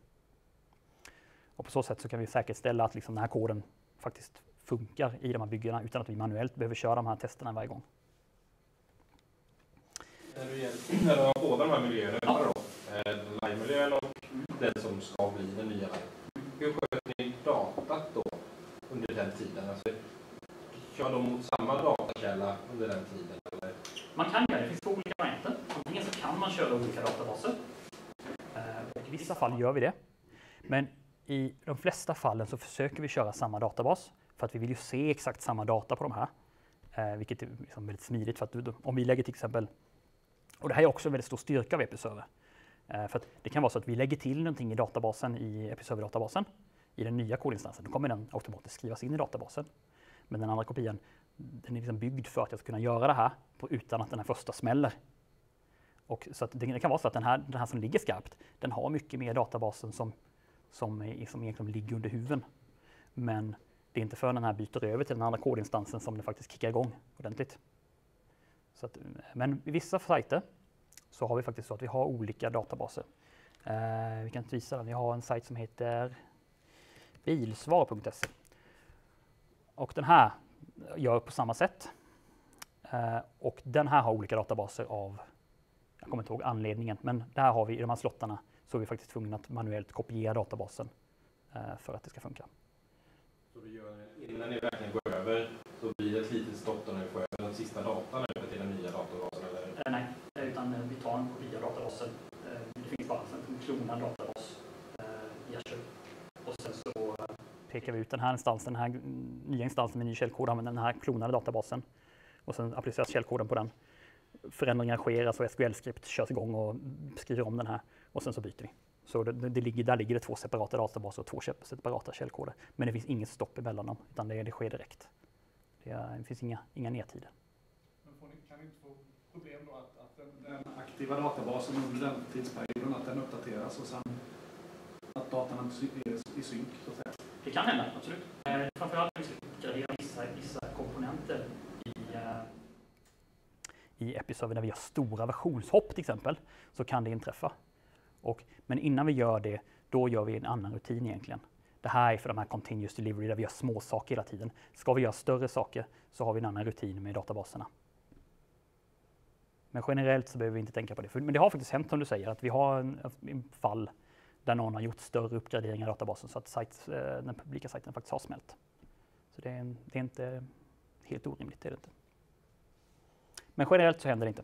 Och på så sätt så kan vi säkerställa att liksom den här koden faktiskt funkar i de här byggena utan att vi manuellt behöver köra de här testerna varje gång. När du, när du har båda de här miljöerna, ja. då, live-miljön och den som ska bli den nya live. Hur sköter ni datat då under den tiden? Alltså, kör de mot samma datakälla under den tiden? Eller? Man kan göra det, det finns två olika varianter. Antingen så kan man köra olika databaser. Och i vissa fall gör vi det. Men i de flesta fallen så försöker vi köra samma databas. För att vi vill ju se exakt samma data på de här. Eh, vilket är liksom väldigt smidigt. För att om vi lägger till exempel, och det här är också en väldigt stor styrka av Episerver. Eh, för att det kan vara så att vi lägger till någonting i databasen, i Episerver-databasen. I den nya kodinstansen, då kommer den automatiskt skrivas in i databasen. Men den andra kopian, den är liksom byggd för att jag ska kunna göra det här på, utan att den här första smäller. Och så att det, det kan vara så att den här, den här som ligger skarpt, den har mycket mer databasen som, som, är, som egentligen ligger under huven. Men Det är inte förrän den här byter över till den andra kodinstansen som det faktiskt kickar igång ordentligt. Så att, men i vissa sajter så har vi faktiskt så att vi har olika databaser. Eh, vi kan visa den. Vi har en sajt som heter bilsvar punkt se. Och den här gör på samma sätt. Eh, och den här har olika databaser av, jag kommer inte ihåg anledningen, men där har vi i de här slottarna så är vi faktiskt tvungna att manuellt kopiera databasen eh, för att det ska funka. Så du gör, innan ni verkligen går över så blir det ett litet stopp när ni får över den sista datan över till den nya databasen? Eller? Eh, nej, utan vi tar en kopia av databasen. Eh, det finns bara en klonad databas eh, i Azure. Och sen så eh, pekar vi ut den här instansen, den här nya instansen med ny källkod, använder den här klonade databasen. Och sen appliceras källkoden på den. Förändringar sker, alltså S Q L-skript körs igång och skriver om den här. Och sen så byter vi. Så det, det ligger, där ligger det två separata databaser och två separata källkoder. Men det finns inget stopp emellan dem, utan det, det sker direkt. Det, är, det finns inga, inga nedtider. Men får ni, kan ni inte få problem då att, att den, den aktiva databasen under den tidsperioden, att den uppdateras och sen att datan är i synk, så att säga? Det kan hända, absolut. Eh, framförallt när vi ska uppgradera vissa, vissa komponenter i, eh, i Episerver när vi gör stora versionshopp till exempel, så kan det inträffa. Och, men innan vi gör det, då gör vi en annan rutin egentligen. Det här är för de här continuous delivery där vi gör små saker hela tiden. Ska vi göra större saker så har vi en annan rutin med databaserna. Men generellt så behöver vi inte tänka på det. Men det har faktiskt hänt som du säger, att vi har en, en fall där någon har gjort större uppgraderingar i databasen så att sajt, den publika sajten faktiskt har smält. Så det är, det är inte helt orimligt, det är det inte. Men generellt så händer det inte.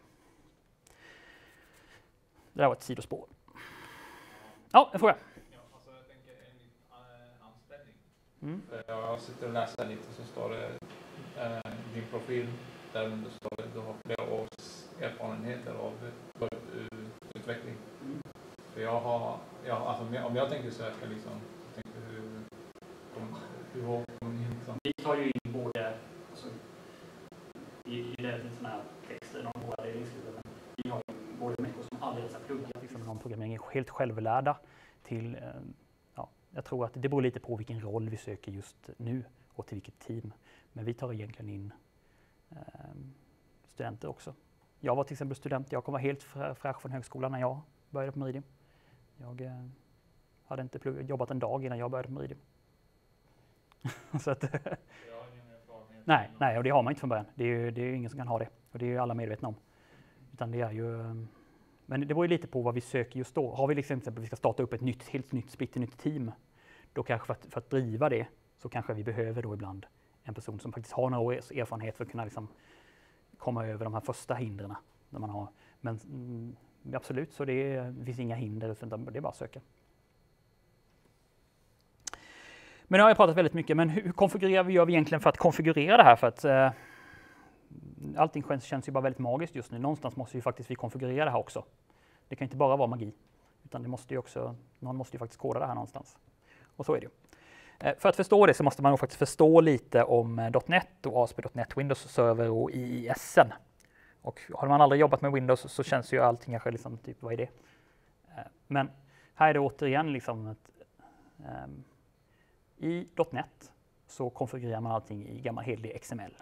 Det där var ett sidospår. Ja, en fråga. Ja, alltså jag tänker en uh, anställning. Mm. Jag sitter och läser lite så står det uh, din profil där under står det du har flera års erfarenheter av webbutveckling. Mm. För jag har, ja, alltså om jag, om jag tänker söka liksom, jag tänker hur, hur hårt kommer ni liksom? Vi tar ju in både, alltså, i, i den sån här texten om våra ledningsskrivare, men vi har ju både människor som aldrig har pluggat liksom någon programmering är helt självlärda till, eh, ja, jag tror att det beror lite på vilken roll vi söker just nu och till vilket team. Men vi tar egentligen in eh, studenter också. Jag var till exempel student, jag kom vara helt fräsch från högskolan när jag började på Meridium. Jag eh, hade inte pluggat, jobbat en dag innan jag började på Meridium. Så att, nej, nej, och det har man inte från början. Det är ju det är ingen som kan ha det. Och det är ju alla medvetna om. Utan det är ju, men det beror ju lite på vad vi söker just då. Har vi liksom till exempel vi ska starta upp ett nytt, helt nytt, splitternytt team. Då kanske för att, för att driva det så kanske vi behöver då ibland en person som faktiskt har några års erfarenhet för att kunna liksom komma över de här första hindren när man har. Men mm, absolut, så det, är, det finns inga hinder, utan det är bara att söka. Men nu har jag pratat väldigt mycket, men hur konfigurerar vi, gör vi egentligen för att konfigurera det här? För att eh, allting känns, känns ju bara väldigt magiskt just nu. Någonstans måste ju faktiskt vi konfigurera det här också. Det kan inte bara vara magi, utan det måste ju också, någon måste ju faktiskt koda det här någonstans. Och så är det ju. Eh, för att förstå det så måste man nog faktiskt förstå lite om eh, .NET och A S P punkt NET, Windows Server och I I S N. Och har man aldrig jobbat med Windows så känns ju allting kanske liksom typ, vad är det? Eh, men här är det återigen liksom att eh, i .NET så konfigurerar man allting i gammal hederlig X M L.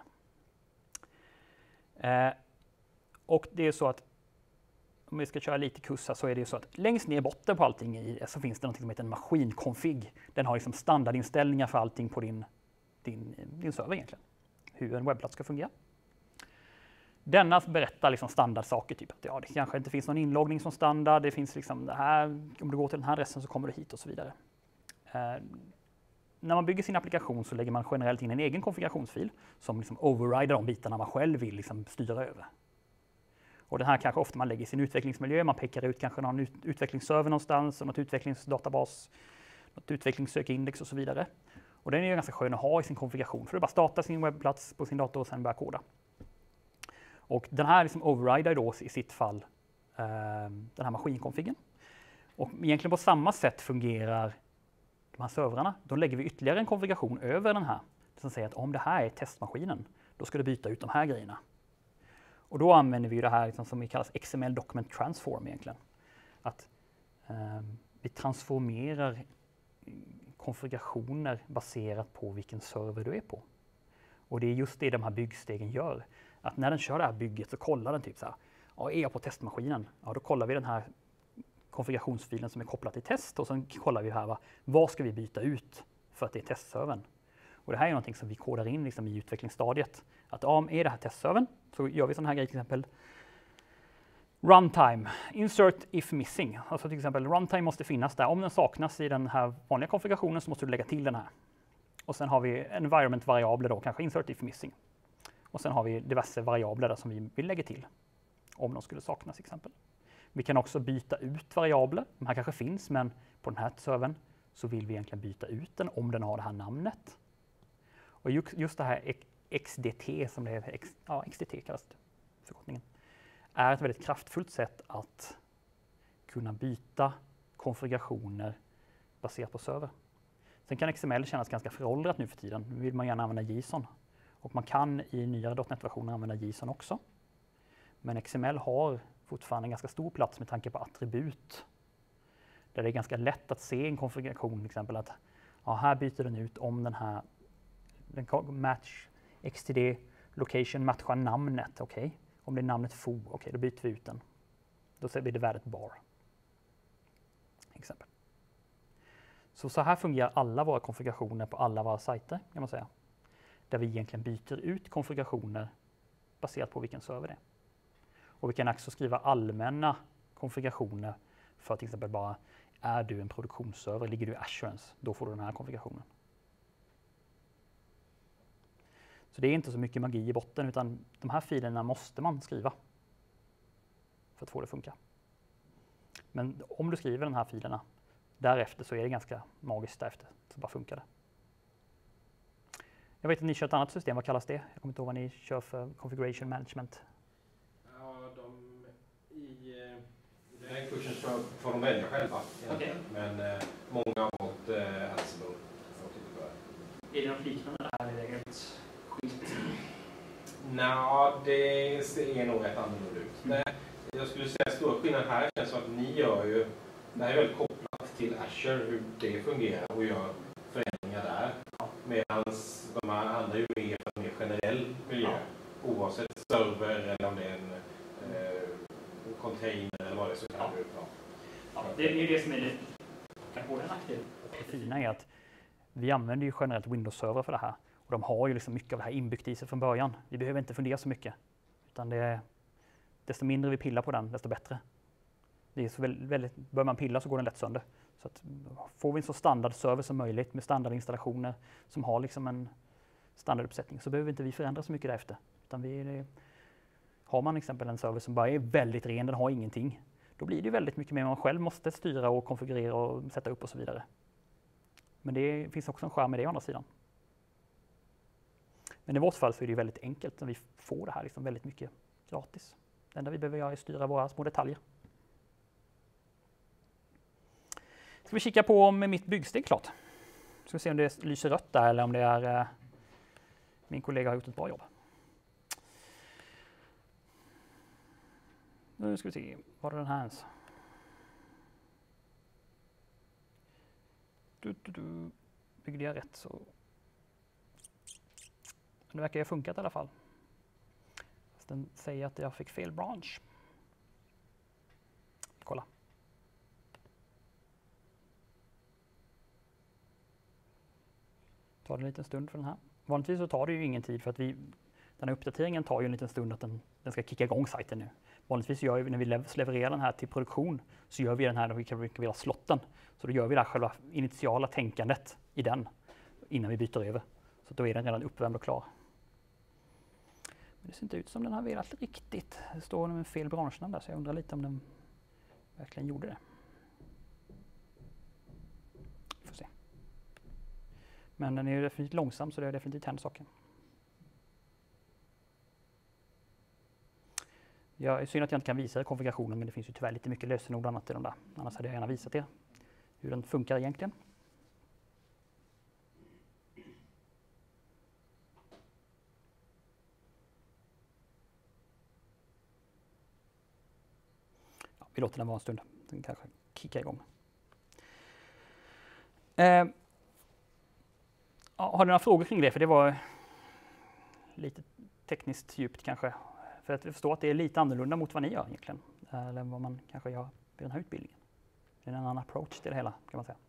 Eh, och det är så att om vi ska köra lite kurs här så är det så att längst ner i botten på allting i, så finns det något som heter en maskinkonfig. Den har liksom standardinställningar för allting på din, din, din server egentligen. Hur en webbplats ska fungera. Denna berättar liksom standardsaker, typ att ja, det kanske inte finns någon inloggning som standard. Det finns liksom det här, om du går till den här adressen så kommer du hit och så vidare. Eh, När man bygger sin applikation så lägger man generellt in en egen konfigurationsfil som liksom overrider de bitarna man själv vill liksom styra över. Och den här kanske ofta man lägger i sin utvecklingsmiljö, man pekar ut kanske någon ut utvecklingsserver någonstans, och något utvecklingsdatabas, något utvecklingssökindex och så vidare. Och den är ju ganska skön att ha i sin konfiguration, för det är bara att starta sin webbplats på sin dator och sen börja koda. Och den här liksom overrider då i sitt fall eh, den här maskinkonfigen. Och egentligen på samma sätt fungerar de här servrarna. Då lägger vi ytterligare en konfiguration över den här som säger att om det här är testmaskinen, då ska du byta ut de här grejerna. Och då använder vi det här liksom som vi kallar X M L Document Transform egentligen. Att eh, vi transformerar konfigurationer baserat på vilken server du är på. Och det är just det de här byggstegen gör. Att när den kör det här bygget så kollar den typ så här, ja, är jag på testmaskinen? Ja, då kollar vi den här konfigurationsfilen som är kopplad till test och sen kollar vi här, va, vad ska vi byta ut för att det är testservern? Och det här är någonting som vi kodar in liksom i utvecklingsstadiet. Att ja, är det här testservern så gör vi sån här grej, till exempel runtime, insert if missing. Alltså till exempel runtime måste finnas där. Om den saknas i den här vanliga konfigurationen så måste du lägga till den här. Och sen har vi environment-variabler då, kanske insert if missing. Och sen har vi diverse variabler där som vi vill lägga till om de skulle saknas till exempel. Vi kan också byta ut variabler. De här kanske finns, men på den här servern så vill vi egentligen byta ut den om den har det här namnet. Och just det här X D T, som det är, ja, X D T kallas det, förkortningen, är ett väldigt kraftfullt sätt att kunna byta konfigurationer baserat på server. Sen kan X M L kännas ganska föråldrat nu för tiden. Nu vill man gärna använda JSON. Och man kan i nyare .dot net-versioner använda JSON också. Men X M L har fortfarande en ganska stor plats med tanke på attribut. Där det är ganska lätt att se en konfiguration, till exempel att ja, här byter den ut om den här den match X T D location matchar namnet, okej. Okay. Om det är namnet foo, okej, okay, då byter vi ut den. Då blir det värdet bar. Exempel. Så, så här fungerar alla våra konfigurationer på alla våra sajter, kan man säga. Där vi egentligen byter ut konfigurationer baserat på vilken server det är. Och vi kan också skriva allmänna konfigurationer för till exempel bara, är du en produktionsserver, ligger du i Assurance, då får du den här konfigurationen. Så det är inte så mycket magi i botten, utan de här filerna måste man skriva för att få det att funka. Men om du skriver de här filerna, därefter så är det ganska magiskt därefter, så bara funkar det. Jag vet att ni kör ett annat system, vad kallas det? Jag kommer inte ihåg vad ni kör för configuration management. Ja, de, i, i den här kursen så får de välja själva. Okay. Men eh, många har fått eh, Ansible. Är det något liknande där eller är det ett skit? Nej, det ser nog rätt annorlunda ut. Mm. Jag skulle säga att stora skillnaden här känns som att ni gör ju, det här är väldigt kopplat till Azure, hur det fungerar och gör förändringar där. Ja. Medan de här andra är ju mer en mer generell miljö. Ja. Oavsett server eller om det är en eh, container eller vad det är så kan ja. det ja. Ja, det är ju det som är det kanske både nackdel. Det fina är att vi använder ju generellt Windows-server för det här. Och de har ju liksom mycket av det här inbyggt i sig från början. Vi behöver inte fundera så mycket. Utan det är, desto mindre vi pillar på den, desto bättre. Det är så väldigt, väldigt, bör man pilla så går den lätt sönder. Så att, får vi en så standard server som möjligt med standardinstallationer som har liksom en standarduppsättning så behöver inte vi förändra så mycket därefter. Utan vi, det, har man exempel en server som bara är väldigt ren, den har ingenting. Då blir det väldigt mycket mer man själv måste styra och konfigurera och sätta upp och så vidare. Men det finns också en skärm med det å andra sidan. Men i vårt fall så är det väldigt enkelt när vi får det här liksom väldigt mycket gratis. Det enda vi behöver göra är att styra våra små detaljer. Ska vi kika på om mitt byggsteg klart. Ska vi se om det lyser rött där eller om det är eh, min kollega har gjort ett bra jobb. Nu ska vi se, var är den här ens? Du, du, du. Byggde jag rätt så... Det verkar ju ha funkat i alla fall. Fast den säger att jag fick fel branch. Kolla. Tar det en liten stund för den här. Vanligtvis så tar det ju ingen tid för att vi, den här uppdateringen tar ju en liten stund att den, den ska kicka igång sajten nu. Vanligtvis gör vi, när vi levererar den här till produktion så gör vi den här när vi kan vi ha slotten. Så då gör vi det här själva initiala tänkandet i den innan vi byter över. Så då är den redan uppvärmd och klar. Men det ser inte ut som den har velat riktigt. Det står med fel branschnamn där så jag undrar lite om den verkligen gjorde det. Får se. Men den är definitivt långsam så det är definitivt hänt saker. Jag är synd att jag inte kan visa konfigurationen men det finns ju tyvärr lite mycket lösenord och annat i de där. Annars hade jag gärna visat er hur den funkar egentligen. Ja, vi låter den vara en stund. Den kanske kickar igång. Eh, Ja, har du några frågor kring det? För det var lite tekniskt djupt kanske. För att jag förstår att det är lite annorlunda mot vad ni gör egentligen. Eller vad man kanske gör i den här utbildningen. Det är en annan approach till det hela kan man säga.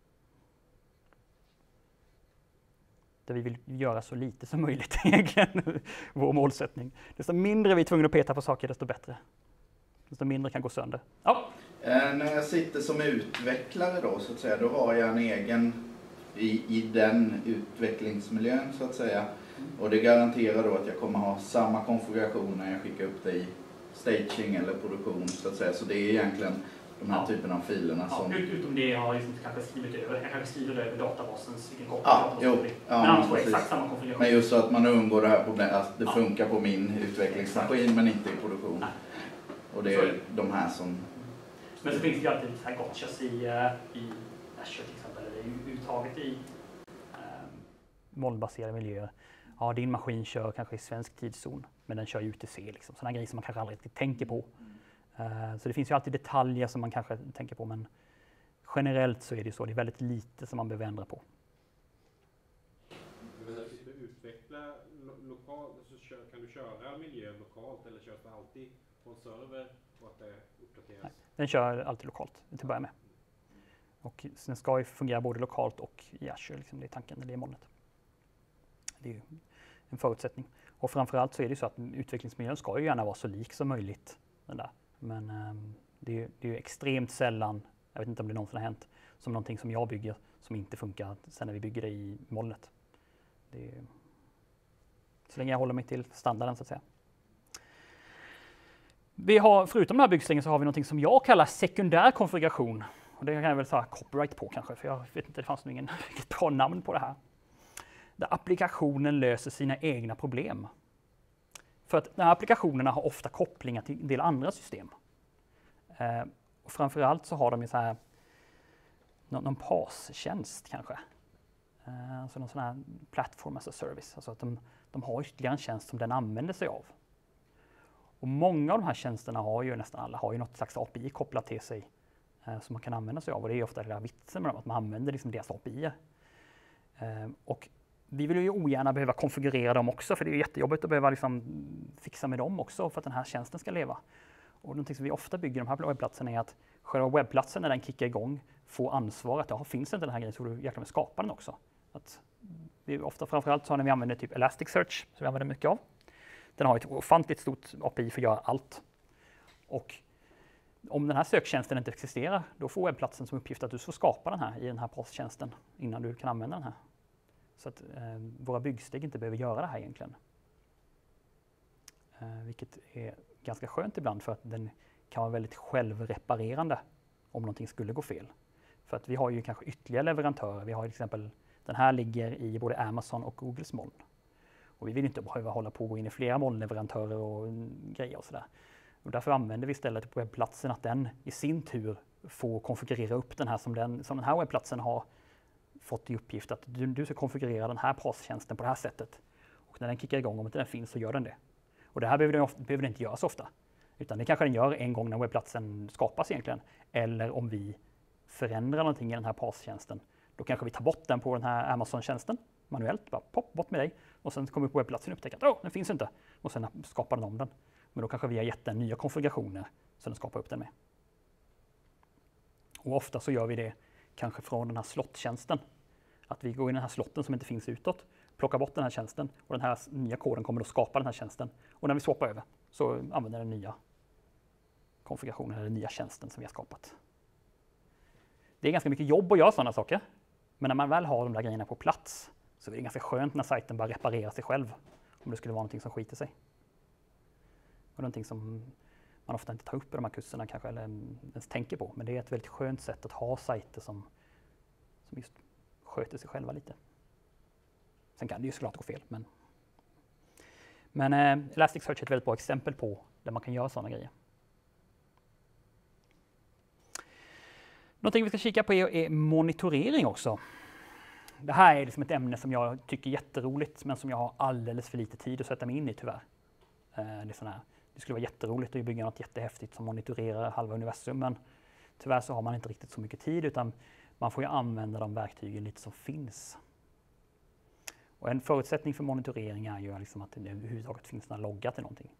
Där vi vill göra så lite som möjligt egentligen. Vår målsättning. Desto mindre vi är tvungna att peta på saker desto bättre. Desto mindre kan gå sönder. Ja. Eh, när jag sitter som utvecklare då så att säga, då har jag en egen i, i den utvecklingsmiljön så att säga. Och det garanterar då att jag kommer ha samma konfiguration när jag skickar upp det i staging eller produktion så att säga. Så det är egentligen de här ja. typen av filerna ja, som... Utom det jag har liksom kanske skrivit över. Jag kanske skriver över databasens vilken koppling ja, jo, ja, men annars exakt samma konfiguration. Men just så att man undgår det här problemet att det ja. funkar på min utvecklingsmaskin men inte i produktion. Nej. Och det är de här som... Men så finns det ju alltid så här gotchas i, i Azure till exempel, eller uttaget i eh, molnbaserade miljöer. Ja, din maskin kör kanske i svensk tidszon, men den kör ju U T C. Liksom. Sådana grejer som man kanske aldrig riktigt tänker på. Uh, så det finns ju alltid detaljer som man kanske tänker på, men generellt så är det så. Det är väldigt lite som man behöver ändra på. Men när du utvecklar lo lokalt så kör, kan du köra miljön lokalt eller körs det alltid på en server och att det uppdateras? Nej, den kör alltid lokalt till att börja med. Och den ska ju fungera både lokalt och i Azure, liksom det är tanken, det är molnet. Det är ju en förutsättning. Och framförallt så är det så att utvecklingsmiljön ska ju gärna vara så lik som möjligt. Den där. Men um, det, är ju, det är ju extremt sällan, jag vet inte om det någonsin har hänt, som någonting som jag bygger som inte funkar sen när vi bygger det i molnet. Det är, så länge jag håller mig till standarden så att säga. Vi har, förutom den här byggslängen så har vi någonting som jag kallar sekundär konfiguration. Och det kan jag väl säga copyright på kanske, för jag vet inte, det fanns nog ingen riktigt bra namn på det här. Där applikationen löser sina egna problem. För att de här applikationerna har ofta kopplingar till en del andra system. Eh, och framförallt så har de ju så här någon, någon P A S-tjänst kanske. Eh, alltså någon sån här platform as a service. Alltså att de, de har ytterligare en tjänst som den använder sig av. Och många av de här tjänsterna har ju, nästan alla, har ju något slags A P I kopplat till sig eh, som man kan använda sig av. Och det är ofta det där vitsen med dem, att man använder liksom deras A P I. Eh, och vi vill ju ogärna behöva konfigurera dem också, för det är jättejobbigt att behöva liksom fixa med dem också för att den här tjänsten ska leva. Och någonting som vi ofta bygger de här webbplatserna är att själva webbplatsen när den kickar igång får ansvar att ja, finns inte den här grejen så får du jäkla med skapa den också. Att vi ofta, framförallt så när vi använder typ Elasticsearch, som vi använder mycket av. Den har ett ofantligt stort A P I för att göra allt. Och om den här söktjänsten inte existerar, då får webbplatsen som uppgift att du får skapa den här i den här P A S-tjänsten innan du kan använda den här. Så att eh, våra byggsteg inte behöver göra det här egentligen. Eh, vilket är ganska skönt ibland för att den kan vara väldigt självreparerande om någonting skulle gå fel. För att vi har ju kanske ytterligare leverantörer. Vi har till exempel, den här ligger i både Amazon och Googles moln. Och vi vill inte behöva hålla på och gå in i flera molnleverantörer och grejer och sådär. Och därför använder vi istället på webbplatsen att den i sin tur får konfigurera upp den här som den, som den här webbplatsen har fått i uppgift att du, du ska konfigurera den här P A S-tjänsten på det här sättet. Och när den kickar igång, om inte den finns så gör den det. Och det här behöver den, ofta, behöver den inte göra så ofta. Utan det kanske den gör en gång när webbplatsen skapas egentligen. Eller om vi förändrar någonting i den här P A S-tjänsten. Då kanske vi tar bort den på den här Amazon-tjänsten manuellt. Bara pop, bort med dig. Och sen kommer vi på webbplatsen och upptäcker att oh, den finns inte. Och sen skapar den om den. Men då kanske vi har gett den nya konfigurationer så den skapar upp den med. Och ofta så gör vi det kanske från den här slottjänsten. Att vi går in i den här slotten som inte finns utåt, plockar bort den här tjänsten och den här nya koden kommer då skapa den här tjänsten. Och när vi swappar över så använder den nya konfigurationen eller den nya tjänsten som vi har skapat. Det är ganska mycket jobb att göra sådana saker. Men när man väl har de där grejerna på plats så är det ganska skönt när sajten bara reparerar sig själv. Om det skulle vara någonting som skiter sig. Och någonting som man ofta inte tar upp i de här kurserna kanske eller ens tänker på. Men det är ett väldigt skönt sätt att ha sajter som, som just sköter sig själva lite. Sen kan det ju såklart gå fel. Men, men eh, Elasticsearch är ett väldigt bra exempel på där man kan göra sådana grejer. Någonting vi ska kika på är, är monitorering också. Det här är liksom ett ämne som jag tycker är jätteroligt men som jag har alldeles för lite tid att sätta mig in i tyvärr. Eh, det, är sån här, det skulle vara jätteroligt att bygga något jättehäftigt som monitorerar halva universum men tyvärr så har man inte riktigt så mycket tid utan man får ju använda de verktygen lite som finns. Och en förutsättning för monitorering är ju liksom att det överhuvudtaget finns några loggar till någonting.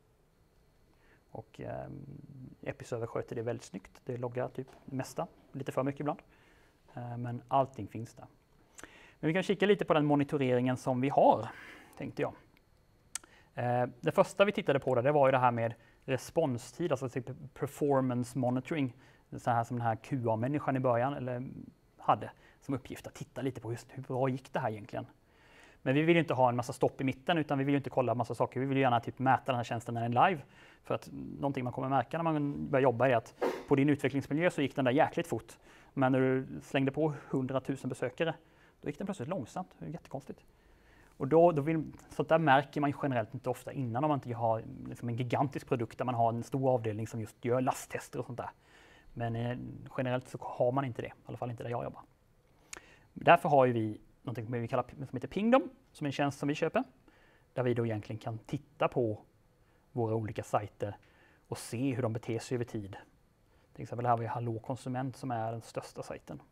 Och eh, Episerver sköter det väldigt snyggt. Det loggar typ det mesta, lite för mycket ibland. Eh, men allting finns där. Men vi kan kika lite på den monitoreringen som vi har, tänkte jag. Eh, det första vi tittade på där, det var ju det här med responstid, alltså typ performance monitoring. Så här som den här Q A-människan i början eller hade som uppgift att titta lite på just hur bra gick det här egentligen. Men vi vill ju inte ha en massa stopp i mitten, utan vi vill ju inte kolla en massa saker. Vi vill ju gärna typ mäta den här tjänsten när den är live. För att någonting man kommer märka när man börjar jobba är att på din utvecklingsmiljö så gick den där jäkligt fort. Men när du slängde på hundratusen besökare, då gick den plötsligt långsamt. Det är jättekonstigt. Och då, då vill, så där märker man ju generellt inte ofta innan om man inte har liksom en gigantisk produkt där man har en stor avdelning som just gör lasttester och sånt där. Men eh, generellt så har man inte det, i alla fall inte där jag jobbar. Därför har ju vi någonting som vi kallar som heter Pingdom, som är en tjänst som vi köper. Där vi då egentligen kan titta på våra olika sajter och se hur de beter sig över tid. Till exempel här har vi Hallå konsument som är den största sajten.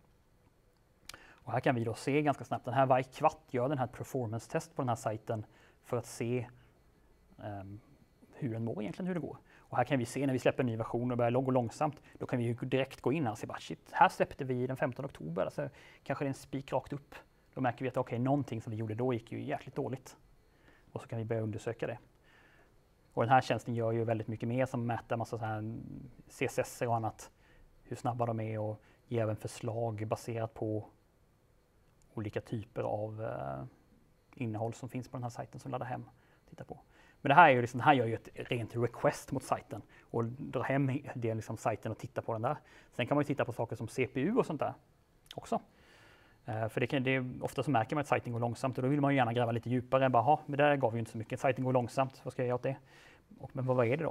Och här kan vi då se ganska snabbt, den här varje kvart gör den här performance-test på den här sajten för att se um, hur den mår egentligen, hur det går. Och här kan vi se när vi släpper en ny version och börjar gå långsamt, då kan vi ju direkt gå in här och se bara shit, här släppte vi den femtonde oktober, alltså kanske det är en spik rakt upp. Då märker vi att okej, okay, någonting som vi gjorde då gick ju jäkligt dåligt. Och så kan vi börja undersöka det. Och den här tjänsten gör ju väldigt mycket mer som mäter massa så här C S S och annat, hur snabba de är och ger även förslag baserat på olika typer av uh, innehåll som finns på den här sajten som laddar hem och tittar på. Men det här, är ju liksom, det här gör ju ett rent request mot sajten och drar hem det liksom sajten och tittar på den där. Sen kan man ju titta på saker som C P U och sånt där också. Uh, för det kan, det är, ofta så märker man att sajten går långsamt och då vill man ju gärna gräva lite djupare. Bara, ha, men det där gav ju inte så mycket. Sajten går långsamt, vad ska jag göra åt det? Och, men vad, vad är det då?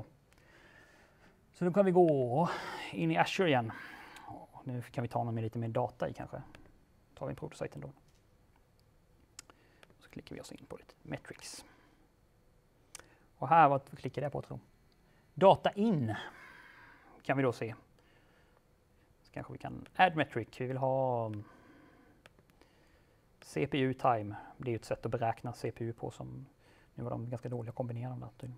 Så nu kan vi gå in i Azure igen. Nu kan vi ta någon med lite mer data i kanske. Tar vi en prototypen då. Så klickar vi oss in på lite metrics. Och här, vad klickar jag på tror jag? Data in kan vi då se. Så kanske vi kan add metric. Vi vill ha C P U time. Det är ett sätt att beräkna C P U på som nu var de ganska dåliga att kombinera dem där.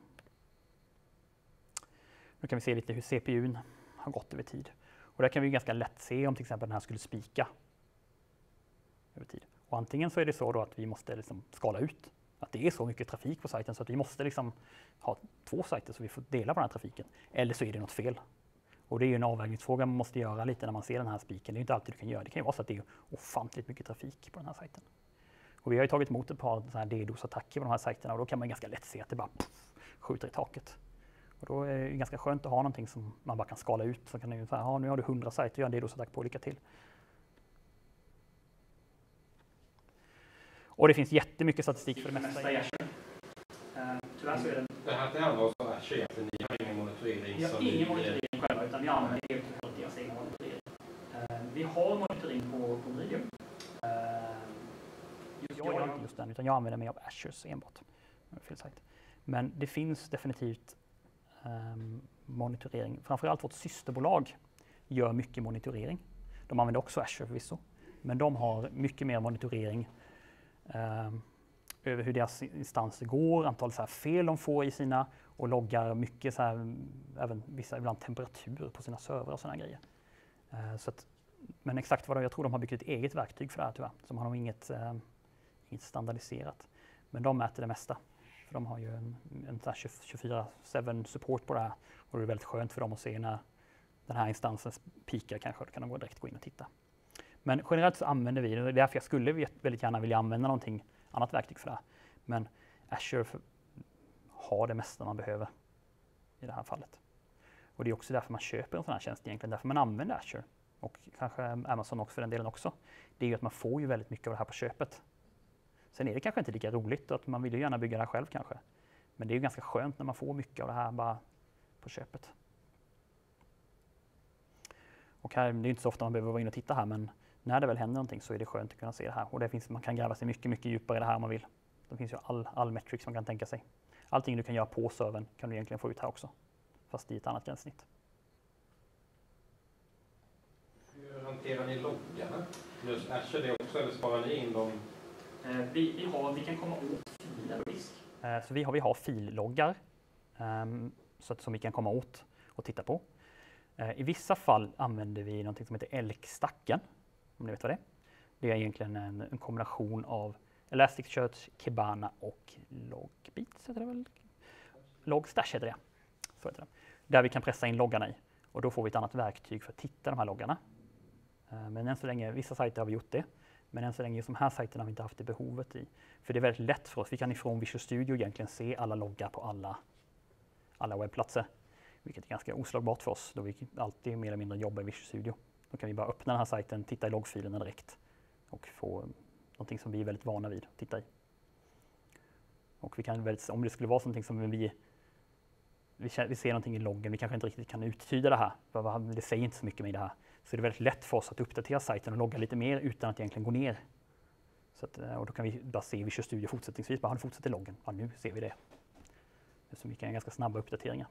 Nu kan vi se lite hur C P U:n har gått över tid. Och där kan vi ganska lätt se om till exempel den här skulle spika över tid. Och antingen så är det så då att vi måste liksom skala ut. Att det är så mycket trafik på sajten så att vi måste liksom ha två sajter så vi får dela på den här trafiken. Eller så är det något fel. Och det är ju en avvägningsfråga man måste göra lite när man ser den här spiken. Det är inte alltid du kan göra. Det kan ju vara så att det är ofantligt mycket trafik på den här sajten. Och vi har ju tagit emot ett par DDoS-attacker på de här sajterna och då kan man ganska lätt se att det bara pff, skjuter i taket. Och då är det ganska skönt att ha någonting som man bara kan skala ut. Så kan du säga, ja, nu har du hundra sajter och gör en DDoS-attack på, lycka till. Och det finns jättemycket statistik för det mesta i Azure. Uh, tyvärr så är det... Det här tillhandahålls av Azure egentligen. Ni har ingen monitorering? Vi har ingen monitorering själva, utan vi använder helt och hållet deras egna monitorering. Uh, vi har monitorering på, på Meridium. Uh, just, jag gör inte just den, utan jag använder mig av Azures enbart. Men det finns definitivt um, monitorering. Framförallt vårt systerbolag gör mycket monitorering. De använder också Azure förvisso. Men de har mycket mer monitorering Uh, över hur deras instanser går, antal så här fel de får i sina och loggar mycket så här, även vissa ibland temperatur på sina servrar och sådana grejer. Uh, så att, men exakt vad de, jag tror de har byggt ett eget verktyg för det här tyvärr, som har nog inget, uh, inget standardiserat. Men de mäter det mesta, för de har ju en, en tjugofyra sju support på det här och det är väldigt skönt för dem att se när den här instansen pikar kanske, då kan de gå direkt gå in och titta. Men generellt så använder vi det, det är därför jag skulle väldigt gärna vilja använda någonting annat verktyg för det här. Men Azure för, har det mesta man behöver i det här fallet. Och det är också därför man köper en sån här tjänst egentligen, därför man använder Azure. Och kanske Amazon också för den delen också. Det är ju att man får ju väldigt mycket av det här på köpet. Sen är det kanske inte lika roligt och att man vill ju gärna bygga det här själv kanske. Men det är ju ganska skönt när man får mycket av det här bara på köpet. Och här, det är inte så ofta man behöver vara inne och titta här, men när det väl händer någonting så är det skönt att kunna se det här. Och det finns, man kan gräva sig mycket, mycket djupare i det här om man vill. Det finns ju all, all metrics man kan tänka sig. Allting du kan göra på servern kan du egentligen få ut här också. Fast i ett annat gränssnitt. Hur hanterar ni loggarna? Just Azure det också, eller sparar ni in dem Eh, vi, vi, har, vi kan komma åt filer och disk. Eh, så vi har, vi har filloggar um, så att, som vi kan komma åt och titta på. Eh, I vissa fall använder vi något som heter Elk-stacken, om ni vet vad det är. Det är egentligen en, en kombination av Elasticsearch, Kibana och Logbits, heter det väl? Logstash heter det. Så heter det. Där vi kan pressa in loggarna i. Och då får vi ett annat verktyg för att titta de här loggarna. Uh, men än så länge, vissa sajter har vi gjort det. Men än så länge, som här sajterna har vi inte haft det behovet i. För det är väldigt lätt för oss. Vi kan ifrån Visual Studio egentligen se alla loggar på alla, alla webbplatser. Vilket är ganska oslagbart för oss, då vi alltid mer eller mindre jobbar i Visual Studio. Då kan vi bara öppna den här sajten, titta i loggfilerna direkt och få någonting som vi är väldigt vana vid att titta i. Och vi kan väldigt, om det skulle vara någonting som vi, vi, vi ser någonting i loggen, vi kanske inte riktigt kan uttyda det här, det säger inte så mycket med det här. Så det är väldigt lätt för oss att uppdatera sajten och logga lite mer utan att egentligen gå ner. Så att, och då kan vi bara se Visual Studio fortsättningsvis, bara nu fortsätter loggen, ja, nu ser vi det. Så vi kan ganska snabba uppdateringar.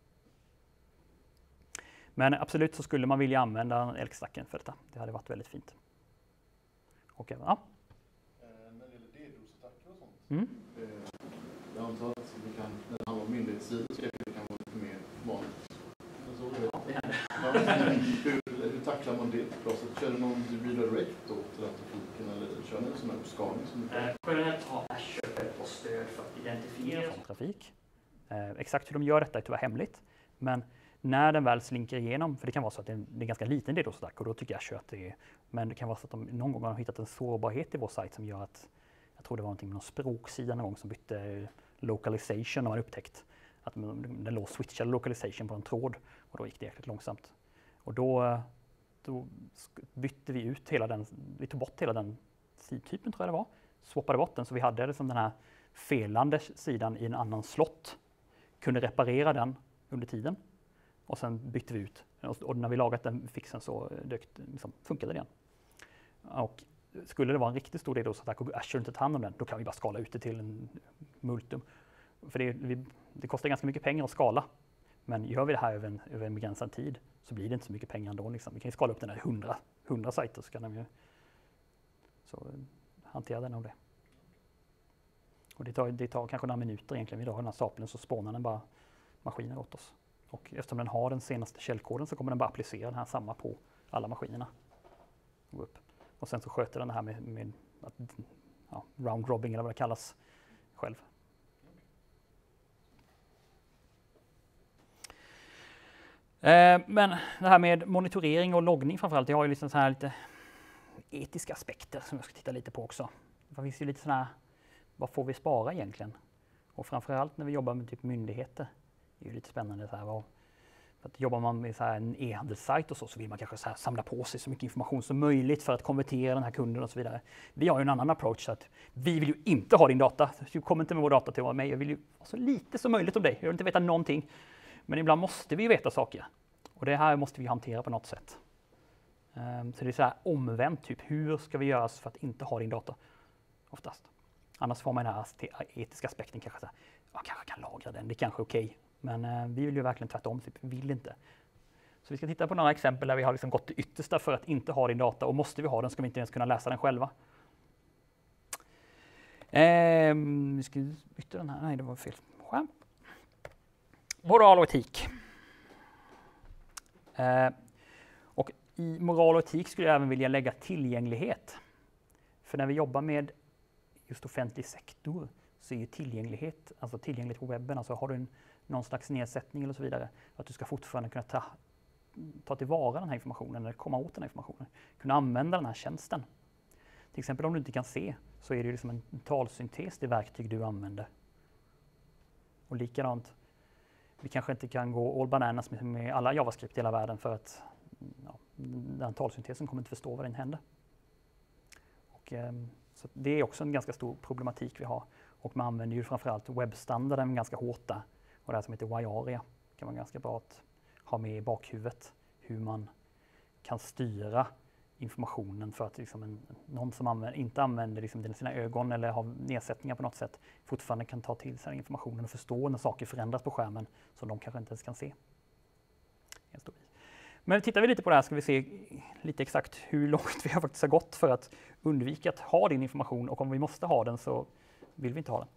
Men absolut så skulle man vilja använda Elk-stacken för detta. Det hade varit väldigt fint. Och ja. Eh, när det gäller DDoS-attacker och sånt. Mm. Eh, jag antar att vi kan, när det handlar om myndighetssidor så det kan vara lite mer vanligt. Men så är det. Ja, det händer. Ja, hur, hur tacklar man det på processet? Kör du någon redirect då till den trafiken eller kör ni en sån här uppskalning? Som eh, generellt har Azure och stöd för att identifiera sån trafik. Eh, exakt hur de gör detta är tyvärr hemligt. Men när den väl slinker igenom, för det kan vara så att det är en, det är en ganska liten DDoS-attack och då tycker jag att det är, men det kan vara så att de någon gång har hittat en sårbarhet i vår sajt som gör att, jag tror det var någonting med någon språksida någon gång som bytte localization när man upptäckt att den låg switchade localization på en tråd och då gick det jäkligt långsamt. Och då, då bytte vi ut hela den, vi tog bort hela den sidtypen tror jag det var, swappade bort den så vi hade liksom den här felande sidan i en annan slott, kunde reparera den under tiden. Och sen bytte vi ut. Och när vi lagat den fixen så dökt, liksom, funkade det igen. Och skulle det vara en riktigt stor DDoS-attack och Azure inte tar hand om den, då kan vi bara skala ut det till en multum. För det, vi, det kostar ganska mycket pengar att skala. Men gör vi det här över en, över en begränsad tid så blir det inte så mycket pengar ändå. Liksom. Vi kan ju skala upp den här hundra, hundra sajter så kan de ju så, hantera den av det. Och det tar, det tar kanske några minuter egentligen. Vi drar den här stapeln så spånar den bara maskiner åt oss. Och eftersom den har den senaste källkoden så kommer den bara applicera den här samma på alla maskinerna. Och, upp. Och sen så sköter den det här med, med att, ja, round robbing eller vad det kallas själv. Eh, men det här med monitorering och loggning framförallt, jag har ju liksom så här lite etiska aspekter som jag ska titta lite på också. Det finns ju lite sådana här, vad får vi spara egentligen? Och framförallt när vi jobbar med typ myndigheter. Det är ju lite spännande. Så här, vad, för att jobbar man med så här en e-handelssajt och så, så vill man kanske så här samla på sig så mycket information som möjligt för att konvertera den här kunden och så vidare. Vi har ju en annan approach så att vi vill ju inte ha din data. Du kommer inte med vår data till mig. Jag vill ju ha så lite som möjligt om dig. Jag vill inte veta någonting. Men ibland måste vi ju veta saker. Och det här måste vi hantera på något sätt. Um, så det är så här omvänt, typ hur ska vi göra för att inte ha din data? Oftast. Annars får man den här etiska aspekten kanske så här, ja, kanske kan lagra den, det är kanske är okej. Okay. Men eh, vi vill ju verkligen tvärtom, typ, vi vill inte. Så vi ska titta på några exempel där vi har liksom gått till yttersta för att inte ha din data och måste vi ha den ska vi inte ens kunna läsa den själva. Eh, vi ska byta den här, nej det var fel skärm. Moral och etik. Eh, och i moral och etik skulle jag även vilja lägga tillgänglighet. För när vi jobbar med just offentlig sektor så är ju tillgänglighet, alltså tillgänglighet på webben, alltså har du en, någon slags nedsättning eller så vidare, att du ska fortfarande kunna ta, ta tillvara den här informationen eller komma åt den här informationen, kunna använda den här tjänsten. Till exempel om du inte kan se så är det ju liksom en talsyntes, det verktyg du använder. Och likadant, vi kanske inte kan gå all bananas med, med alla JavaScript i hela världen för att ja, den talsyntesen kommer inte förstå vad den händer. Och, eh, så det är också en ganska stor problematik vi har. Och man använder ju framförallt webbstandarden ganska hårt där. Och det här som heter WYARIA kan vara ganska bra att ha med i bakhuvudet. Hur man kan styra informationen för att liksom en, någon som använder, inte använder liksom sina ögon eller har nedsättningar på något sätt fortfarande kan ta till sig informationen och förstå när saker förändras på skärmen som de kanske inte ens kan se. Men tittar vi lite på det här ska vi se lite exakt hur långt vi har faktiskt har gått för att undvika att ha din information, och om vi måste ha den så vill vi inte ha den.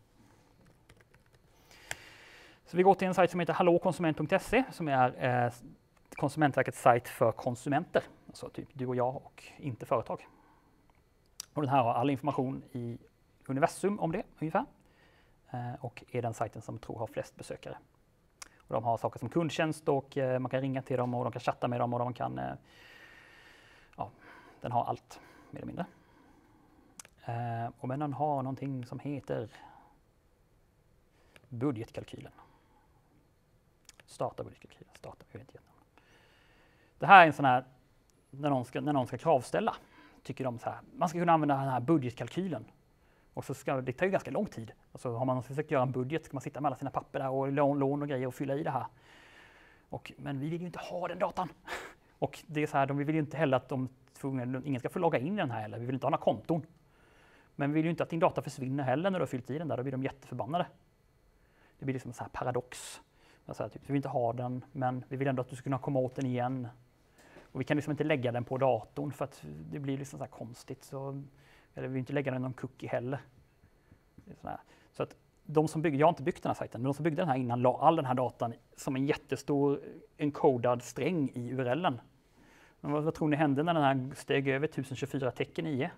Så vi går till en sajt som heter hallå konsument punkt se som är eh, Konsumentverkets sajt för konsumenter, alltså typ du och jag och inte företag. Och den här har all information i universum om det ungefär, eh, och är den sajten som tror har flest besökare. Och de har saker som kundtjänst och eh, man kan ringa till dem och de kan chatta med dem och de kan, eh, ja, den har allt mer eller mindre. Eh, och men den har någonting som heter budgetkalkylen. Starta budgetkalkylen, starta, jag vet inte. Det här är en sån här, när någon ska, när någon ska kravställa, tycker de så här, man ska kunna använda den här budgetkalkylen. Och så ska, det tar ju ganska lång tid. Alltså har man försökt göra en budget ska man sitta med alla sina papper där och lån, lån och grejer och fylla i det här. Och, men vi vill ju inte ha den datan. Och det är så här, de, vi vill ju inte heller att de, ingen ska få logga in i den här heller. Vi vill inte ha några konton. Men vi vill ju inte att din data försvinner heller när du har fyllt i den där. Då blir de jätteförbannade. Det blir liksom en sån här paradox. Så här, typ, vi vill inte ha den, men vi vill ändå att du ska kunna komma åt den igen. Och vi kan liksom inte lägga den på datorn för att det blir liksom så här konstigt. Så, eller vi vill inte lägga den i någon cookie heller. Så, så att de som byggde, jag har inte byggt den här sajten, men de som byggde den här innan la all den här datan som en jättestor encodad sträng i U R L-en. Men vad, vad tror ni hände när den här steg över tusen tjugofyra tecken i?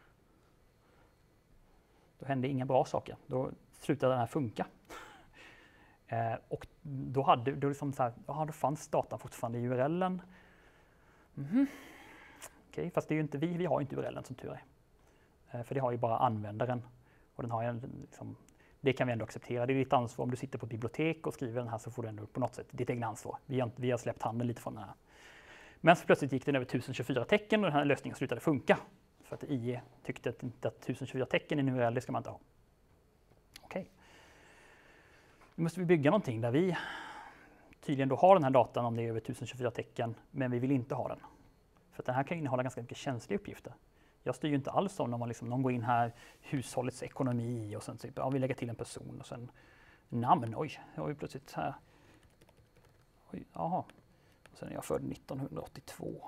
Då hände inga bra saker. Då slutade den här funka. Eh, och då hade då liksom så här, ja, då fanns datan fortfarande i U R L-en. Mm-hmm. Okej, okay, fast det är ju inte vi, vi har inte U R L-en som tur är. Eh, för det har ju bara användaren. Och den har ju liksom, det kan vi ändå acceptera. Det är ditt ansvar. Om du sitter på ett bibliotek och skriver den här så får du ändå på något sätt ditt egna ansvar. Vi har, inte, vi har släppt handen lite från den här. Men så plötsligt gick den över tusen tjugofyra tecken och den här lösningen slutade funka. För att I E tyckte att, inte att tusen tjugofyra tecken i en U R L, det ska man inte ha. Okej. Okay. Nu måste vi bygga någonting där vi tydligen då har den här datan om det är över tusen tjugofyra tecken, men vi vill inte ha den. För att den här kan innehålla ganska mycket känsliga uppgifter. Jag styr ju inte alls om när man liksom, någon går in här, hushållets ekonomi och sen typ, ja, vi lägger till en person och sen namn, oj, jag har ju plötsligt här. Oj, jaha. Och sen är jag född nittonhundraåttiotvå.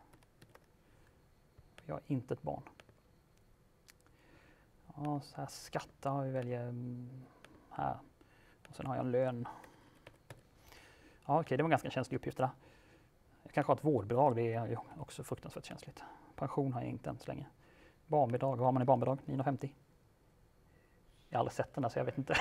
Jag är inte ett barn. Ja, så här skatta, vi väljer här. Och sen har jag en lön. Ja, okej, okay, det var ganska känsliga uppgifter där. Jag kanske har ett vårdbidrag, det är också fruktansvärt känsligt. Pension har jag inte än så länge. Barnbidrag, vad har man i barnbidrag? niohundrafemtio. Jag har aldrig sett den där så jag vet inte.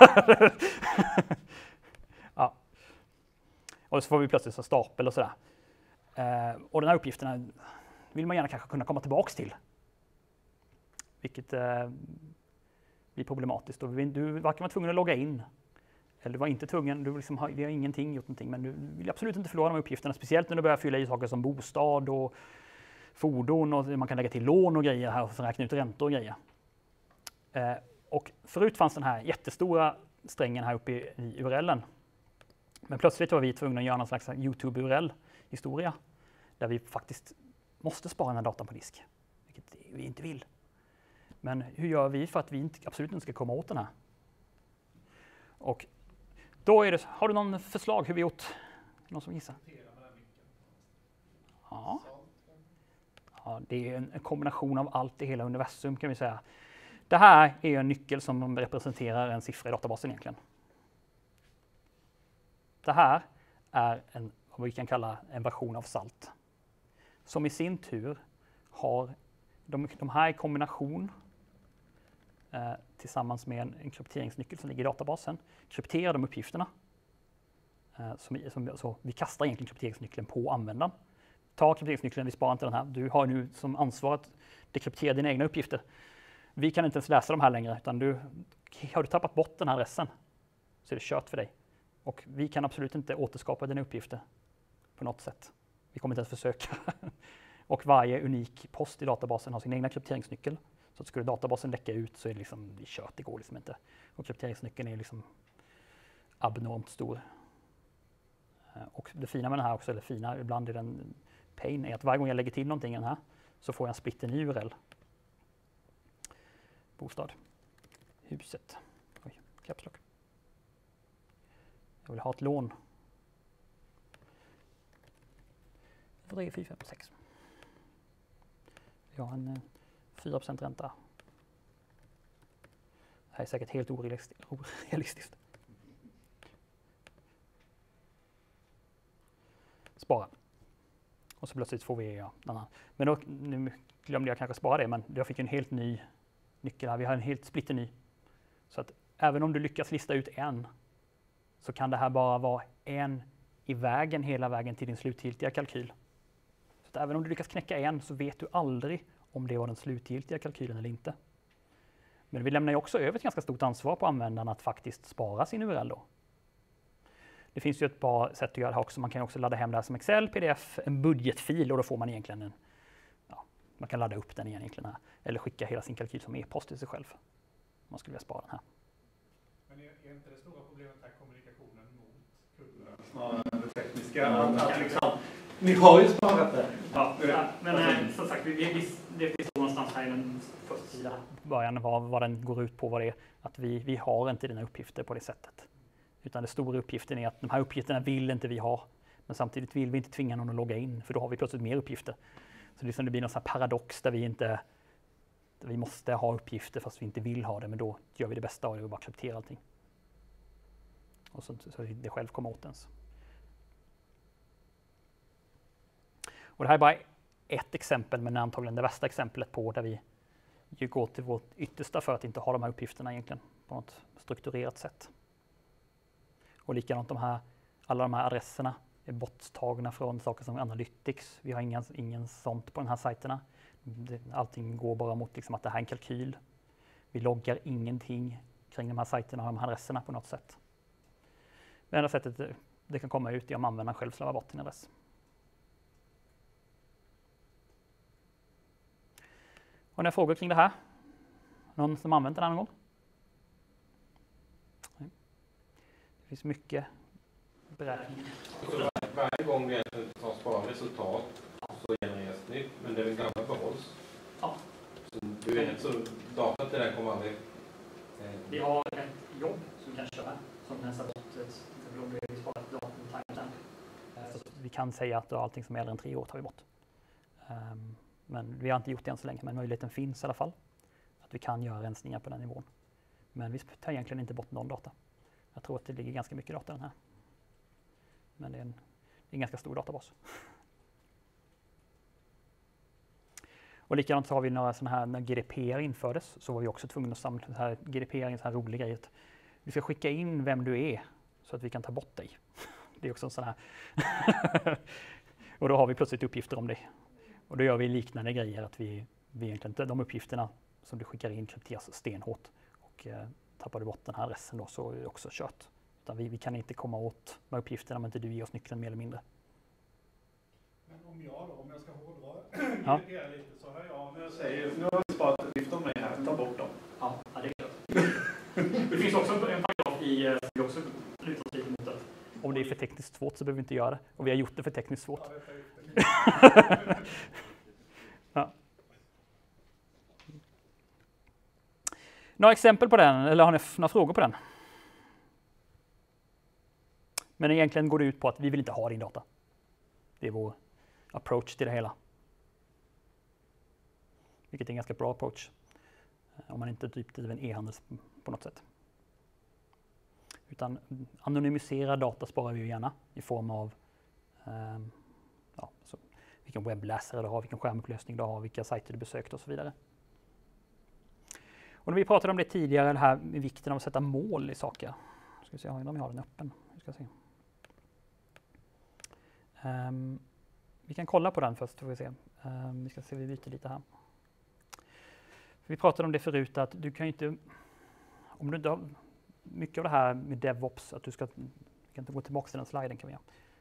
Ja. Och så får vi plötsligt en stapel och sådär. Eh, och den här uppgifterna vill man gärna kanske kunna komma tillbaks till. Vilket eh, blir problematiskt. Och du varken var tvungen att logga in eller du var inte tvungen, du liksom har, vi har ingenting gjort någonting, men du vill absolut inte förlora de uppgifterna, speciellt när du börjar fylla i saker som bostad och fordon och man kan lägga till lån och grejer här och räkna ut räntor och grejer. Eh, och förut fanns den här jättestora strängen här uppe i, i U R L-en. Men plötsligt var vi tvungna att göra någon slags YouTube-U R L-historia där vi faktiskt måste spara den här datan på disk, vilket vi inte vill. Men hur gör vi för att vi inte, absolut inte ska komma åt den här? Och då är det, har du någon förslag hur vi gjort? Någon som gissar? Ja. Ja, det är en, en kombination av allt i hela universum kan vi säga. Det här är en nyckel som representerar en siffra i databasen egentligen. Det här är en, vad vi kan kalla en version av salt. Som i sin tur har de, de här i kombination eh, tillsammans med en, en krypteringsnyckel som ligger i databasen, krypterar de uppgifterna. Eh, som, som, så vi kastar egentligen krypteringsnyckeln på användaren. Ta krypteringsnyckeln, vi sparar inte den här. Du har nu som ansvar att dekryptera dina egna uppgifter. Vi kan inte ens läsa de här längre, utan du, har du tappat bort den här adressen så är det kört för dig. Och vi kan absolut inte återskapa dina uppgifter på något sätt. Vi kommer inte ens försöka. Och varje unik post i databasen har sin egna krypteringsnyckel. Så att skulle databasen läcka ut så är det liksom det är kört, det går liksom inte. Och krypteringsnyckeln är liksom abnormt stor. Och det fina med den här också, eller fina, ibland är den pain, är att varje gång jag lägger till någonting i den här så får jag en splitter ny U R L. Bostad. Huset. Oj, kapslock. Jag vill ha ett lån. tre, fyra, fem, sex. Vi har en eh, fyra procent ränta. Det här är säkert helt orealistiskt. Spara. Och så plötsligt får vi ja, den här. Men då nu glömde jag kanske spara det, men jag fick en helt ny nyckel här. Vi har en helt splitter ny. Så att även om du lyckas lista ut en så kan det här bara vara en i vägen hela vägen till din slutgiltiga kalkyl. Så att även om du lyckas knäcka en så vet du aldrig om det var den slutgiltiga kalkylen eller inte. Men vi lämnar ju också över ett ganska stort ansvar på användaren att faktiskt spara sin U R L då. Det finns ju ett par sätt att göra det här också. Man kan också ladda hem det här som Excel, P D F, en budgetfil och då får man egentligen en, ja, man kan ladda upp den igen egentligen här. Eller skicka hela sin kalkyl som e-post till sig själv. Om man skulle vilja spara den här. Men är, är inte det stora problemet här kommunikationen mot kunderna? Snarare än det tekniska? Att, att liksom, ni har ju sparat det. Ja, ja men alltså, som sagt, vi, vi, det finns någonstans här i den första sidan. Början vad, vad den går ut på, vad det är. Att vi, vi har inte dina uppgifter på det sättet. Utan den stora uppgiften är att de här uppgifterna vill inte vi ha. Men samtidigt vill vi inte tvinga någon att logga in, för då har vi plötsligt mer uppgifter. Så det, är som det blir någon sån här paradox där vi inte där vi måste ha uppgifter fast vi inte vill ha det, men då gör vi det bästa av det och bara accepterar allting. Och så, så det själv kommer åt ens. Och det här är bara ett exempel, men antagligen det värsta exemplet på där vi ju går till vårt yttersta för att inte ha de här uppgifterna egentligen på något strukturerat sätt. Och likadant de här, alla de här adresserna är borttagna från saker som Analytics. Vi har ingen, ingen sånt på de här sajterna. Allting går bara mot liksom att det här är en kalkyl. Vi loggar ingenting kring de här sajterna och de här adresserna på något sätt. Det enda sättet det kan komma ut är om användaren själv slarvar bort sin adress. Har ni frågor kring det här? Någon som använt den här någon gång? Nej. Det finns mycket beräkningar. Varje gång vi tar spara resultat så genereras nytt, men det gamla behålls. Ja. Så du vet, så datan till den kommer aldrig... Eh. Vi har ett jobb som vi kan köra som rensar bort ett om vi sparar ett datum timestamp. Så vi kan säga att allting som är äldre än tre år tar vi bort. Um, men vi har inte gjort det än så länge, men möjligheten finns i alla fall. Att vi kan göra rensningar på den nivån. Men vi tar egentligen inte bort någon data. Jag tror att det ligger ganska mycket data i den här. Men det är en, det är en ganska stor databas. Och likadant så har vi några sådana här, när G D P R infördes så var vi också tvungna att samla, så här, G D P R är en sån här rolig grej att vi ska skicka in vem du är så att vi kan ta bort dig. Det är också en sån här. Och då har vi plötsligt uppgifter om dig. Och då gör vi liknande grejer att vi, vi egentligen inte, de uppgifterna som du skickar in krypteras stenhårt. Och eh, tappar du bort den här adressen då så är det också kört. Utan vi, vi kan inte komma åt med uppgifterna om inte du ger oss nyckeln mer eller mindre. Men om jag då, om jag ska hårdra ja. G D P R lite så hör jag, när jag säger, nu har vi sparat uppgift om mig här, ta bort dem. Ja, ja det är klart. Det finns också en paragraf i, som vi också lutar oss lite mot att om det är för tekniskt svårt så behöver vi inte göra det. Och vi har gjort det för tekniskt svårt. Ja. Några exempel på den, eller har ni några frågor på den? Men egentligen går det ut på att vi vill inte ha din data. Det är vår approach till det hela. Vilket är en ganska bra approach. Om man inte typ driver en e-handel på något sätt. Utan anonymiserad data sparar vi ju gärna i form av um, ja, så vilken webbläsare du har, vilken skärmupplösning du har, vilka sajter du besökt och så vidare. Och när vi pratade om det tidigare, det här med vikten av att sätta mål i saker. Ska vi se om vi har den öppen. Vi ska se. Um, vi kan kolla på den först, får vi se. Um, vi ska se, vi byter lite här. Vi pratade om det förut att du kan ju inte, om du inte har mycket av det här med DevOps, att du ska, vi kan inte gå tillbaka till den sliden kan vi göra.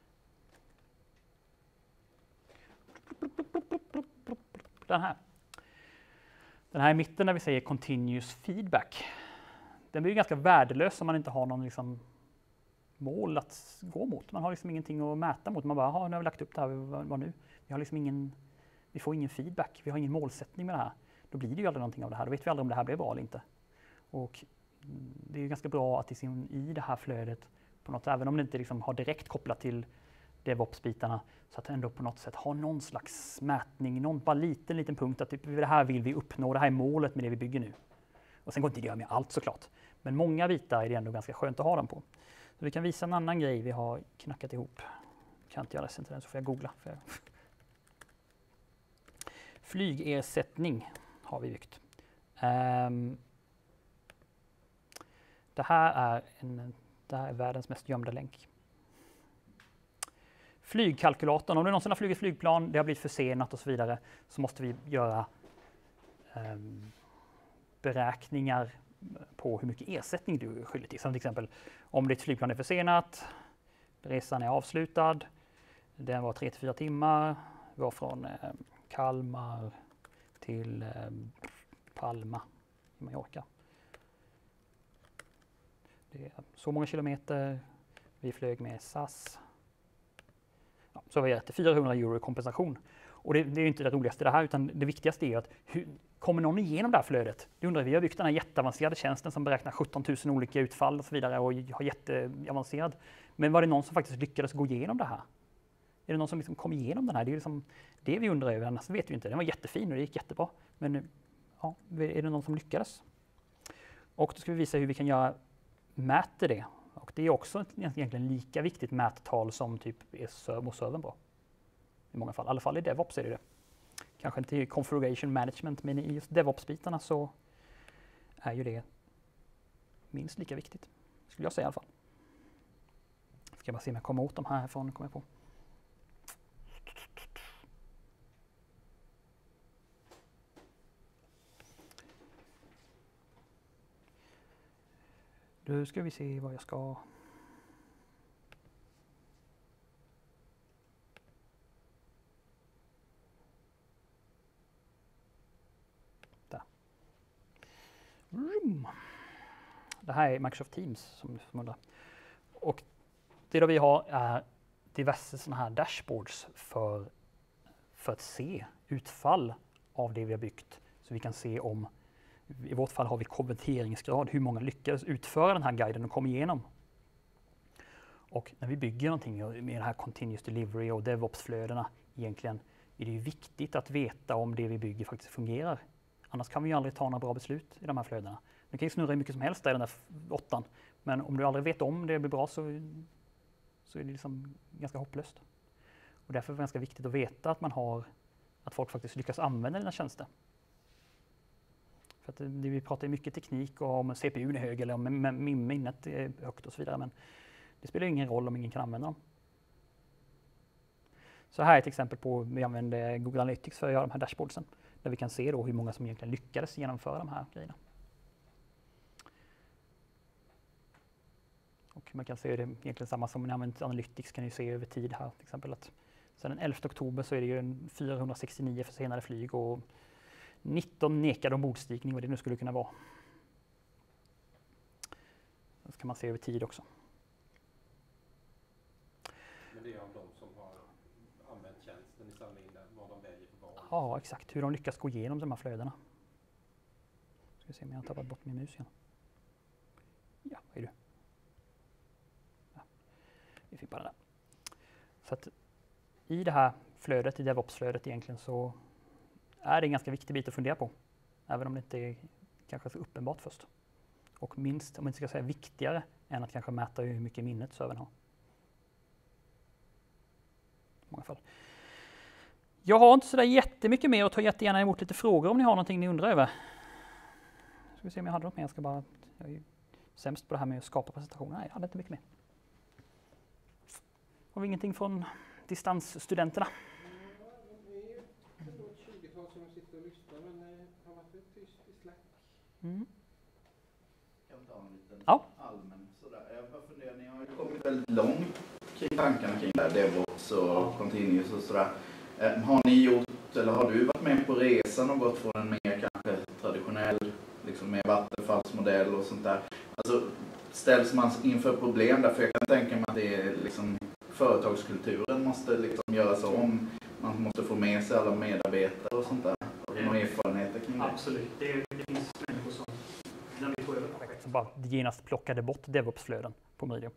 Den här. Den här i mitten när vi säger continuous feedback. Den blir ju ganska värdelös om man inte har någon liksom mål att gå mot. Man har liksom ingenting att mäta mot. Man bara, ja, nu har vi lagt upp det här, vad, vad nu? Vi har liksom ingen, vi får ingen feedback, vi har ingen målsättning med det här. Då blir det ju aldrig någonting av det här. Då vet vi aldrig om det här blir bra eller inte. Och det är ju ganska bra att i, sin, i det här flödet, på något, även om det inte liksom har direkt kopplat till DevOps-bitarna så att det ändå på något sätt har någon slags mätning, någon bara liten, liten punkt att typ, det här vill vi uppnå, det här är målet med det vi bygger nu. Och sen går inte det att göra med allt såklart. Men många bitar är det ändå ganska skönt att ha dem på. Så vi kan visa en annan grej vi har knackat ihop. Kan inte göra ledsen till den så får jag googla. För jag... Flygersättning har vi byggt. Um, det, här är en, det här är världens mest gömda länk. Flygkalkylatorn, om du någonsin har flugit flygplan, det har blivit försenat och så vidare, så måste vi göra um, beräkningar på hur mycket ersättning du är skyldig till. Som till exempel om ditt flygplan är försenat, resan är avslutad, den var tre till fyra timmar, var från eh, Kalmar till eh, Palma i Mallorca. Det är så många kilometer, vi flög med S A S. Ja, så var det fyrahundra euro i kompensation. Och det, det är ju inte det roligaste det här, utan det viktigaste är att hur, kommer någon igenom det här flödet? Det undrar vi. Vi har byggt den här jätteavancerade tjänsten som beräknar sjutton tusen olika utfall och så vidare och har jätteavancerad. Men var det någon som faktiskt lyckades gå igenom det här? Är det någon som liksom kom igenom den här? Det är liksom det vi undrar över, annars vet vi inte. Den var jättefin och det gick jättebra. Men ja, är det någon som lyckades? Och då ska vi visa hur vi kan göra mäter det. Och det är också egentligen lika viktigt mättal som typ är servern bra. I många fall, i alla fall i DevOps är det det. Kanske inte i configuration management, men i just DevOps-bitarna så är ju det minst lika viktigt. Skulle jag säga i alla fall. Ska jag bara se om jag kommer åt dem här härifrån, kommer jag på. Nu ska vi se vad jag ska... Där. Det här är Microsoft Teams som du undrar. Och det då vi har är diverse sådana här dashboards för, för att se utfall av det vi har byggt. Så vi kan se om, i vårt fall har vi konverteringsgrad, hur många lyckades utföra den här guiden och kom igenom. Och när vi bygger någonting med det här continuous delivery och DevOps-flödena egentligen är det ju viktigt att veta om det vi bygger faktiskt fungerar. Annars kan vi ju aldrig ta några bra beslut i de här flödena. Du kan ju snurra hur mycket som helst där i den där åttan, men om du aldrig vet om det blir bra så, så är det liksom ganska hopplöst. Och därför är det ganska viktigt att veta att man har, att folk faktiskt lyckas använda dina tjänster. För att det, vi pratar mycket teknik och om C P U är hög eller om minnet är högt och så vidare, men det spelar ingen roll om ingen kan använda dem. Så här är ett exempel på hur vi använder Google Analytics för att göra de här dashboardsen, där vi kan se då hur många som egentligen lyckades genomföra de här grejerna. Och man kan se det egentligen samma som när man använder Analytics, kan ni se över tid här till exempel att sedan den elfte oktober så är det ju en fyrahundrasextionio försenade flyg och nitton nekade ombordstigning, vad det nu skulle kunna vara. Så kan man se över tid också. Men det är av de som har använt tjänsten i samma in vad de väljer för val? Ja, exakt. Hur de lyckas gå igenom de här flödena. Ska vi se om jag har tappat bort min mus igen. Ja, vad är du? Ja, vi fick bara det där. Så att i det här flödet, i DevOps-flödet egentligen, så är det en ganska viktig bit att fundera på. Även om det inte är kanske så uppenbart först. Och minst, om man inte ska säga viktigare, än att kanske mäta hur mycket minnet servern har. I många fall. Jag har inte sådär jättemycket mer och tar jättegärna emot lite frågor om ni har någonting ni undrar över. Ska vi se om jag hade något mer. Jag ska bara, jag är ju sämst på det här med att skapa presentationer. Nej, jag hade inte mycket mer. Har vi ingenting från distansstudenterna? Det är ett tjugotal som sitter och lyssnar, men det har varit lite tyst i Slack. Mm. Jag kan ta en liten Ja. allmän sådär. Jag bara funderar, ni har ju kommit väldigt långt kring tankarna kring det här, DevOps och ja. Continuous och sådär. Eh, har ni gjort, eller har du varit med på resan och gått från en mer kanske traditionell, liksom mer vattenfallsmodell och sånt där? Alltså ställs man inför problem där, för jag kan tänka mig att det är liksom företagskulturen måste liksom göras om. Man måste få med sig alla medarbetare och sånt där. Har du några erfarenheter kring det? Absolut. Det, det finns människor som, när vi tog över projekt, som bara genast plockade bort DevOps-flöden på Meridium.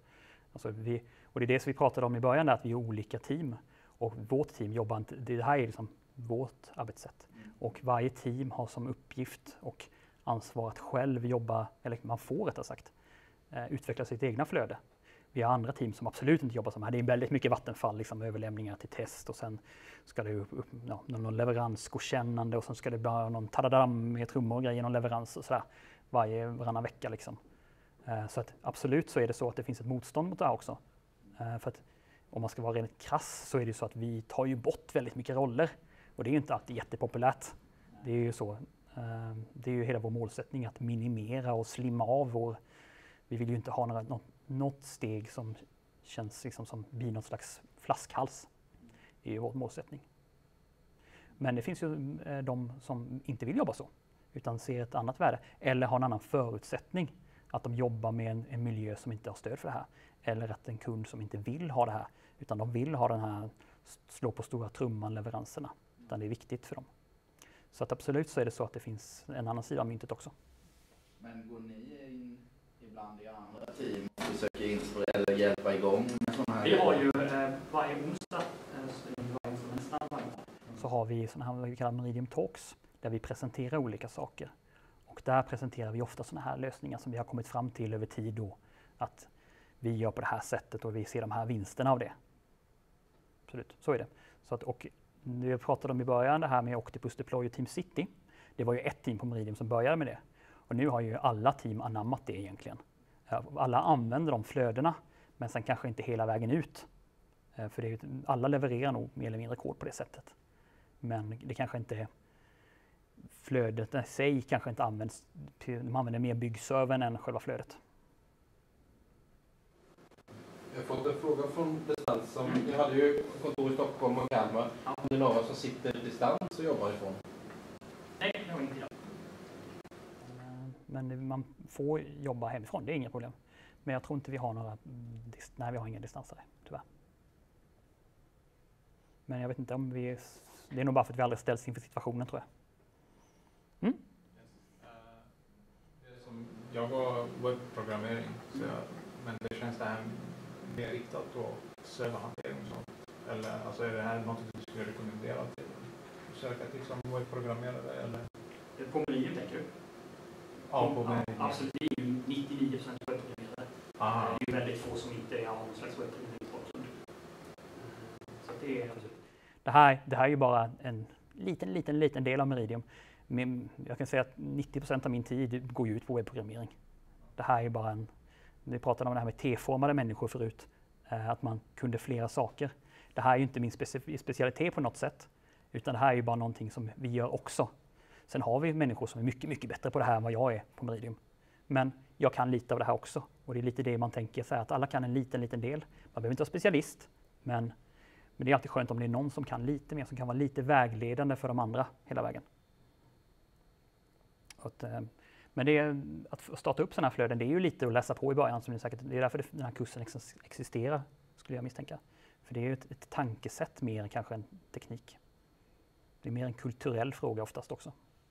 Alltså vi, och det är det som vi pratade om i början, att vi är olika team. Och vårt team jobbar inte, det här är liksom vårt arbetssätt. Och varje team har som uppgift och ansvar att själv jobba, eller man får rättare sagt, eh, utveckla sitt egna flöde. Vi har andra team som absolut inte jobbar som här. Det är väldigt mycket vattenfall, liksom överlämningar till test och sen ska det upp, upp ja, någon leveransgodkännande och sen ska det vara någon tadadam med trummor och grejer, någon leverans och sådär varje, varannan vecka liksom. Eh, så att absolut så är det så att det finns ett motstånd mot det här också. Eh, för att om man ska vara rent krass så är det så att vi tar ju bort väldigt mycket roller och det är ju inte alltid jättepopulärt. Det är ju så. Eh, det är ju hela vår målsättning att minimera och slimma av vår. Vi vill ju inte ha några, något, något steg som känns liksom som blir något slags flaskhals. Det är ju vår målsättning. Men det finns ju eh, de som inte vill jobba så utan ser ett annat värde eller har en annan förutsättning. Att de jobbar med en, en miljö som inte har stöd för det här. Eller att en kund som inte vill ha det här. Utan de vill ha den här slå på stora trumman-leveranserna. Utan det är viktigt för dem. Så att absolut så är det så att det finns en annan sida av myntet också. Men går ni in ibland i andra team och försöker inspirera eller hjälpa igång med sådana här? Vi har ju eh, varje onsdag, eh, varje onsdag, så har vi sådana här vad vi kallar Meridium Talks. Där vi presenterar olika saker. Och där presenterar vi ofta sådana här lösningar som vi har kommit fram till över tid då. Att vi gör på det här sättet och vi ser de här vinsterna av det. Absolut, så är det. Så att, och vi pratade om i början det här med Octopus Deploy och Team City. Det var ju ett team på Meridium som började med det. Och nu har ju alla team anammat det egentligen. Alla använder de flödena, men sen kanske inte hela vägen ut. För det är ju, alla levererar nog mer eller mindre kod på det sättet. Men det kanske inte är flödet i sig kanske inte används, de använder mer byggservern än själva flödet. Jag har fått en fråga från distans. Som, jag hade ju kontor i Stockholm och Kalmar. Ja. Det är några som sitter distans och jobbar ifrån. Nej, det har inte jag. Men man får jobba hemifrån, det är inga problem. Men jag tror inte vi har några, nej vi har inga distanser, tyvärr. Men jag vet inte om vi, det är nog bara för att vi aldrig ställs inför situationen tror jag. Mm? Yes. Uh, det som, jag har webbprogrammering, så jag, men det känns det här mer riktat på serverhantering och sånt. Eller alltså är det här något du skulle rekommendera till söka till som webbprogrammerare? Eller? På Meridium tänker du? Ja, på Meridium. Ja, absolut, det är ju nittionio procent webbprogrammerare. Aha. Det är ju väldigt få som inte har någon slags webbprogrammeringsbakgrund. Så det är absolut. Det här, det här är ju bara en liten, liten, liten del av Meridium. Men jag kan säga att nittio procent av min tid går ut på webbprogrammering. Det här är bara en, vi pratade om det här med T-formade människor förut, att man kunde flera saker. Det här är ju inte min speci- specialitet på något sätt, utan det här är ju bara någonting som vi gör också. Sen har vi människor som är mycket, mycket bättre på det här än vad jag är på Meridium. Men jag kan lite av det här också, och det är lite det man tänker sig, att alla kan en liten, liten del. Man behöver inte vara specialist, men, men det är alltid skönt om det är någon som kan lite mer, som kan vara lite vägledande för de andra hela vägen. Att, men det är, att starta upp sådana här flöden, det är ju lite att läsa på i början. Som det, är säkert, det är därför den här kursen existerar, skulle jag misstänka. För det är ju ett, ett tankesätt mer än kanske en teknik. Det är mer en kulturell fråga oftast också.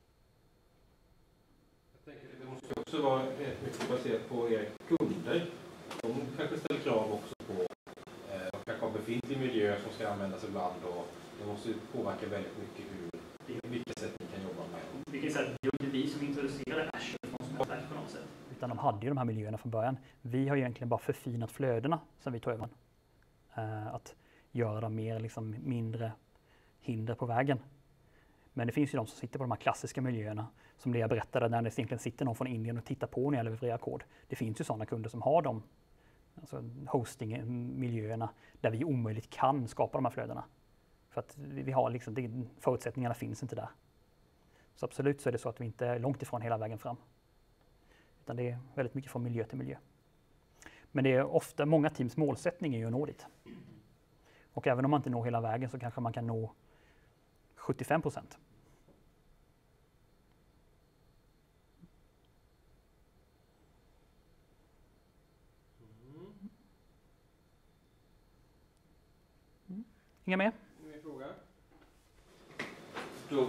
Jag tänker, det måste också vara mycket baserat på era kunder. De kanske ställer krav också på eh, de kanske har befintlig miljö som ska användas ibland. Och det måste påverka väldigt mycket hur, vilka sätt ni kan jobba med. Vi kan säga att det är inte vi som introducerade Azure från Snowflake på något sätt. Utan de hade ju de här miljöerna från början. Vi har egentligen bara förfinat flödena som vi tog över. Uh, att göra dem mer, liksom, mindre hinder på vägen. Men det finns ju de som sitter på de här klassiska miljöerna. Som det jag berättade, när det egentligen sitter någon från Indien och tittar på när jag levererar kod. Det finns ju sådana kunder som har de alltså hosting-miljöerna där vi omöjligt kan skapa de här flödena. För att vi har liksom, det, förutsättningarna finns inte där. Så absolut så är det så att vi inte är långt ifrån hela vägen fram. Utan det är väldigt mycket från miljö till miljö. Men det är ofta, många teams målsättning är ju att nå dit. Och även om man inte når hela vägen så kanske man kan nå sjuttiofem procent. Mm. Inga mer? Ingen fråga. Då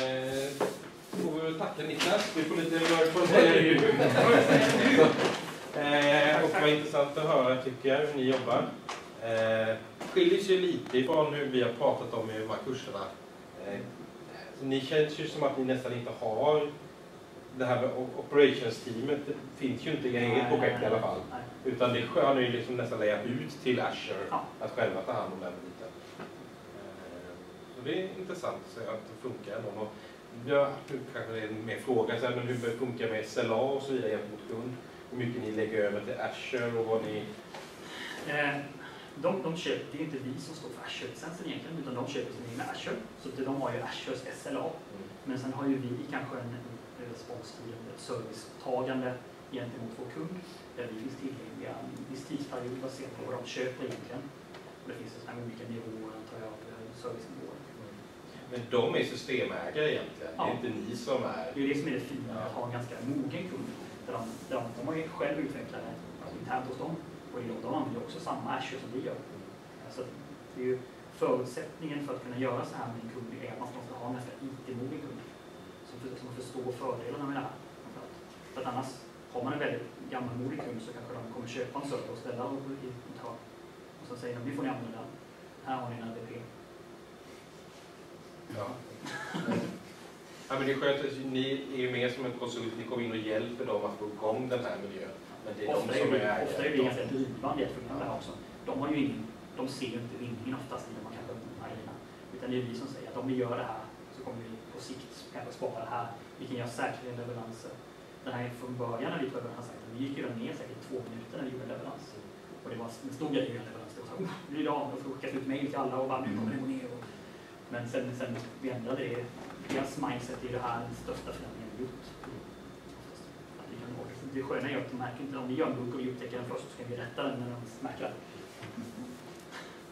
eh, får vi tacka Niklas. Vi får lite rör på det. Eh, och vad intressant att höra tycker jag hur ni jobbar. Eh, skiljer sig lite ifrån hur vi har pratat om i de här kurserna. Eh, ni känns ju som att ni nästan inte har det här med operations-teamet. Det finns ju inte i eget projekt i alla fall. Utan det har ni liksom nästan legat ut till Azure ja. Att själva ta hand om den biten. Eh, så det är intressant att se att det funkar ändå. Och ja, nu kanske det är en mer fråga, så här, men hur det funkar med S L A och så vidare gentemot kund? Hur mycket ni lägger över till Azure och vad ni... Eh, de, de köper, det är inte vi som står för Azure-licensen egentligen, utan de köper sin egen Azure. Så de har ju Azures S L A. Mm. Men sen har ju vi kanske en, en responstid, ett servicetagande gentemot vår kund. Där vi finns tillgängliga en viss tidsperiod baserat på vad de köper egentligen. Och det finns så här olika nivåer, antar jag, servicenivåer. Men de är systemägare egentligen, ja. Det är inte ni som är... Det är det som är det fina, att ha en ganska mogen kund. Där de, där de, de har ju själv utvecklat det alltså internt hos dem. Och de använder också samma Azure som vi gör. Så det är ju förutsättningen för att kunna göra så här med en kund är att man måste ha en nästan I T-mogen kund. Som, för, som förstår fördelarna med det här. För att annars, har man en väldigt gammalmodig kund så kanske de kommer köpa en server och ställa och i ett tag. Och så säger de, nu får ni använda den. Här har ni en A D P. Ja. Ja, men det är skönt att ni är ju mer som en konsult, ni kommer in och hjälper dem att få igång den här miljön. Men det är ofta de som är, är ofta är det ganska drivande att fundera här också. De har ju ingen, de ser ju inte vinningen oftast i de här kanske grejerna. Utan det är vi som säger att om vi gör det här så kommer vi på sikt kanske spara det här. Vi kan göra säkra leveranser. Den här från början när vi tog över den här sajten, vi gick ju ner säkert två minuter när vi gjorde leverans. Och det var en stor grej i leverans. Det var så här, nu blir det av, och skickas ut mejl till alla och bara, nu kommer det gå ner. Och, men sen, sen vi ändrade det, deras mindset är det här den största förändringen vi gjort. Att vi kan, det sköna är att de märker inte, om vi gör en bugg och vi upptäcker den först så ska vi rätta den när de märker det.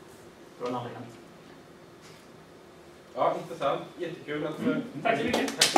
Det var en aldrig hänt. Ja, intressant. Jättekul att... Mm. Tack så mycket. Tack.